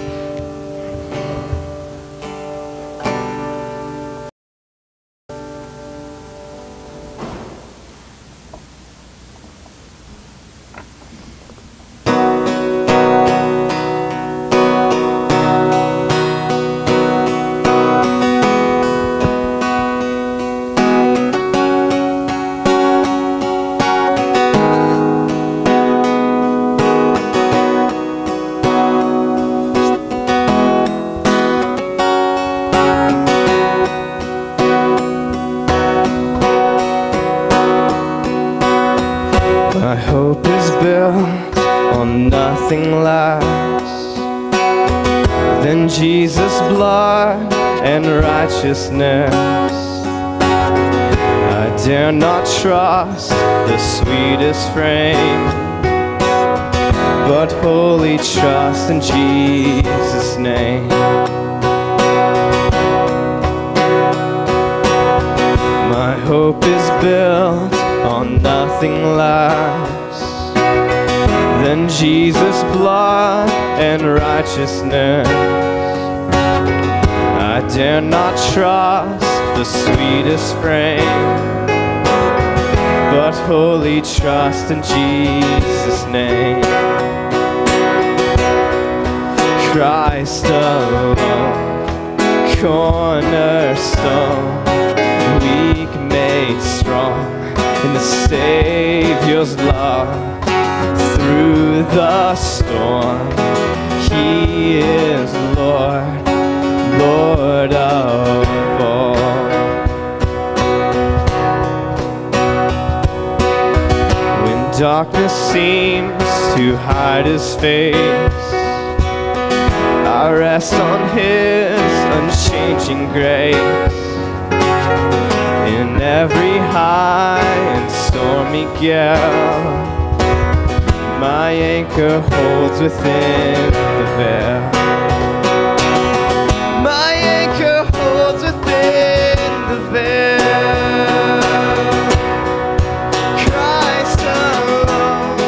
My hope is built on nothing less than Jesus' blood and righteousness. I dare not trust the sweetest frame, but wholly trust in Jesus' name. My hope is built on nothing less than Jesus' blood and righteousness. I dare not trust the sweetest frame, but wholly trust in Jesus' name. Christ alone, cornerstone, weak made strong in the Savior's love. Through the storm, He is Lord, Lord of all. When darkness seems to hide His face, I rest on His unchanging grace. In every high and stormy gale, my anchor holds within the veil. My anchor holds within the veil. Christ alone,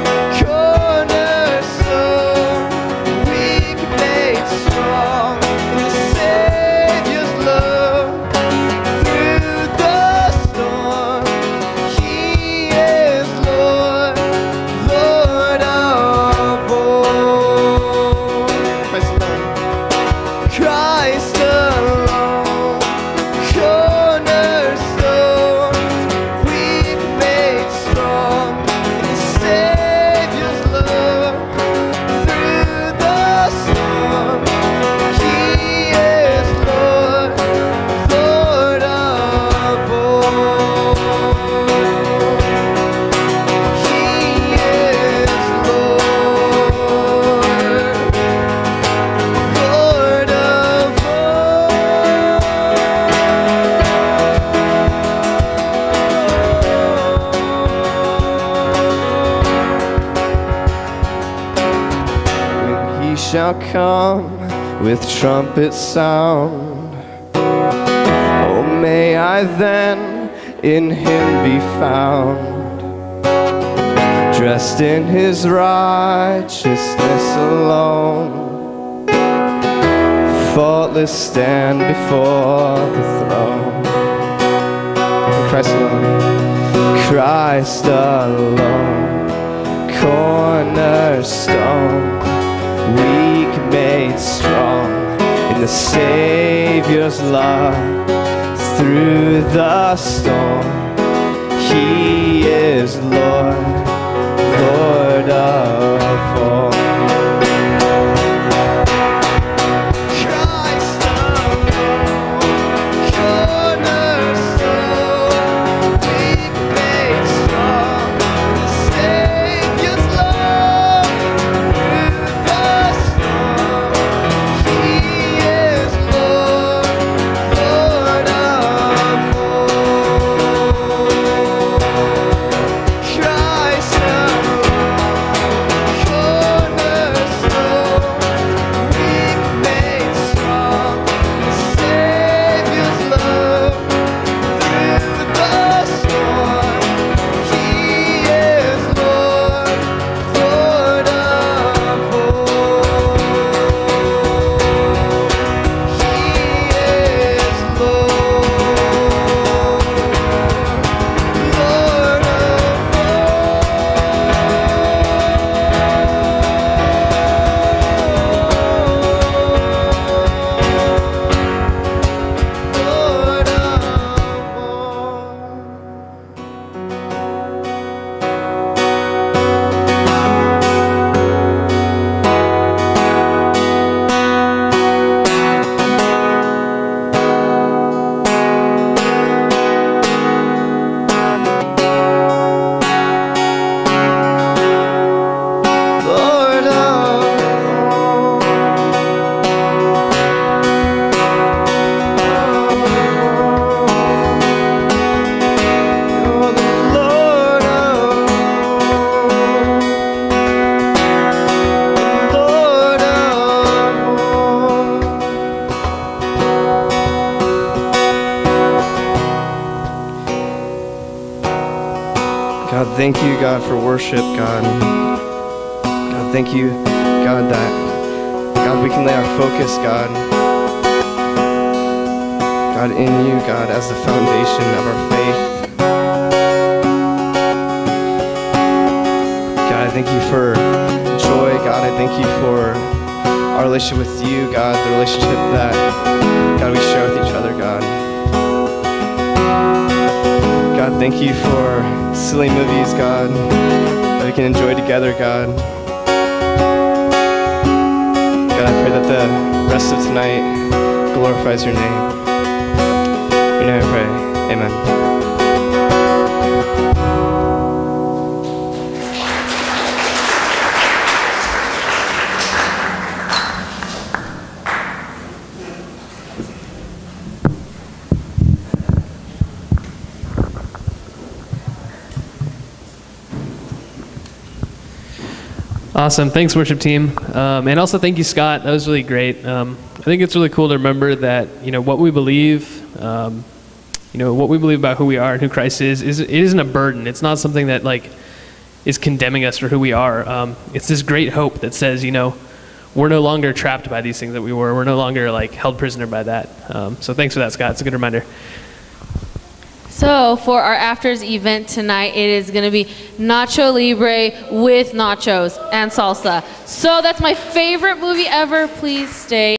cornerstone, weak made strong in the Savior's love. Through the storm, He is Lord, Lord of all. Christ alone, cornerstone, weak made strong in the Savior's love. Through the storm, He is Lord, Lord of all. He is Lord, Lord of all. When He shall come with trumpet sound, oh, may I then in Him be found, dressed in His righteousness alone, faultless stand before the throne. Christ alone, Christ alone, cornerstone, weak made strong in the Savior's love. Through the storm, He is Lord, Lord of all. God, thank you, God, for worship, God. God, thank you, God, that, God, we can lay our focus, God. God, in you, God, as the foundation of our faith. God, I thank you for joy, God. I thank you for our relationship with you, God, the relationship that, God, we share with each other, God. God, thank you for silly movies, God, that we can enjoy together, God. God, I pray that the rest of tonight glorifies your name. In your name I pray, amen. Awesome. Thanks, worship team. And also thank you, Scott. That was really great. I think it's really cool to remember that, what we believe, what we believe about who we are and who Christ is it isn't a burden. It's not something that is condemning us for who we are. It's this great hope that says, we're no longer trapped by these things that we were. We're no longer held prisoner by that. So thanks for that, Scott. It's a good reminder. So for our afters event tonight, it is going to be Nacho Libre with nachos and salsa. So that's my favorite movie ever. Please stay.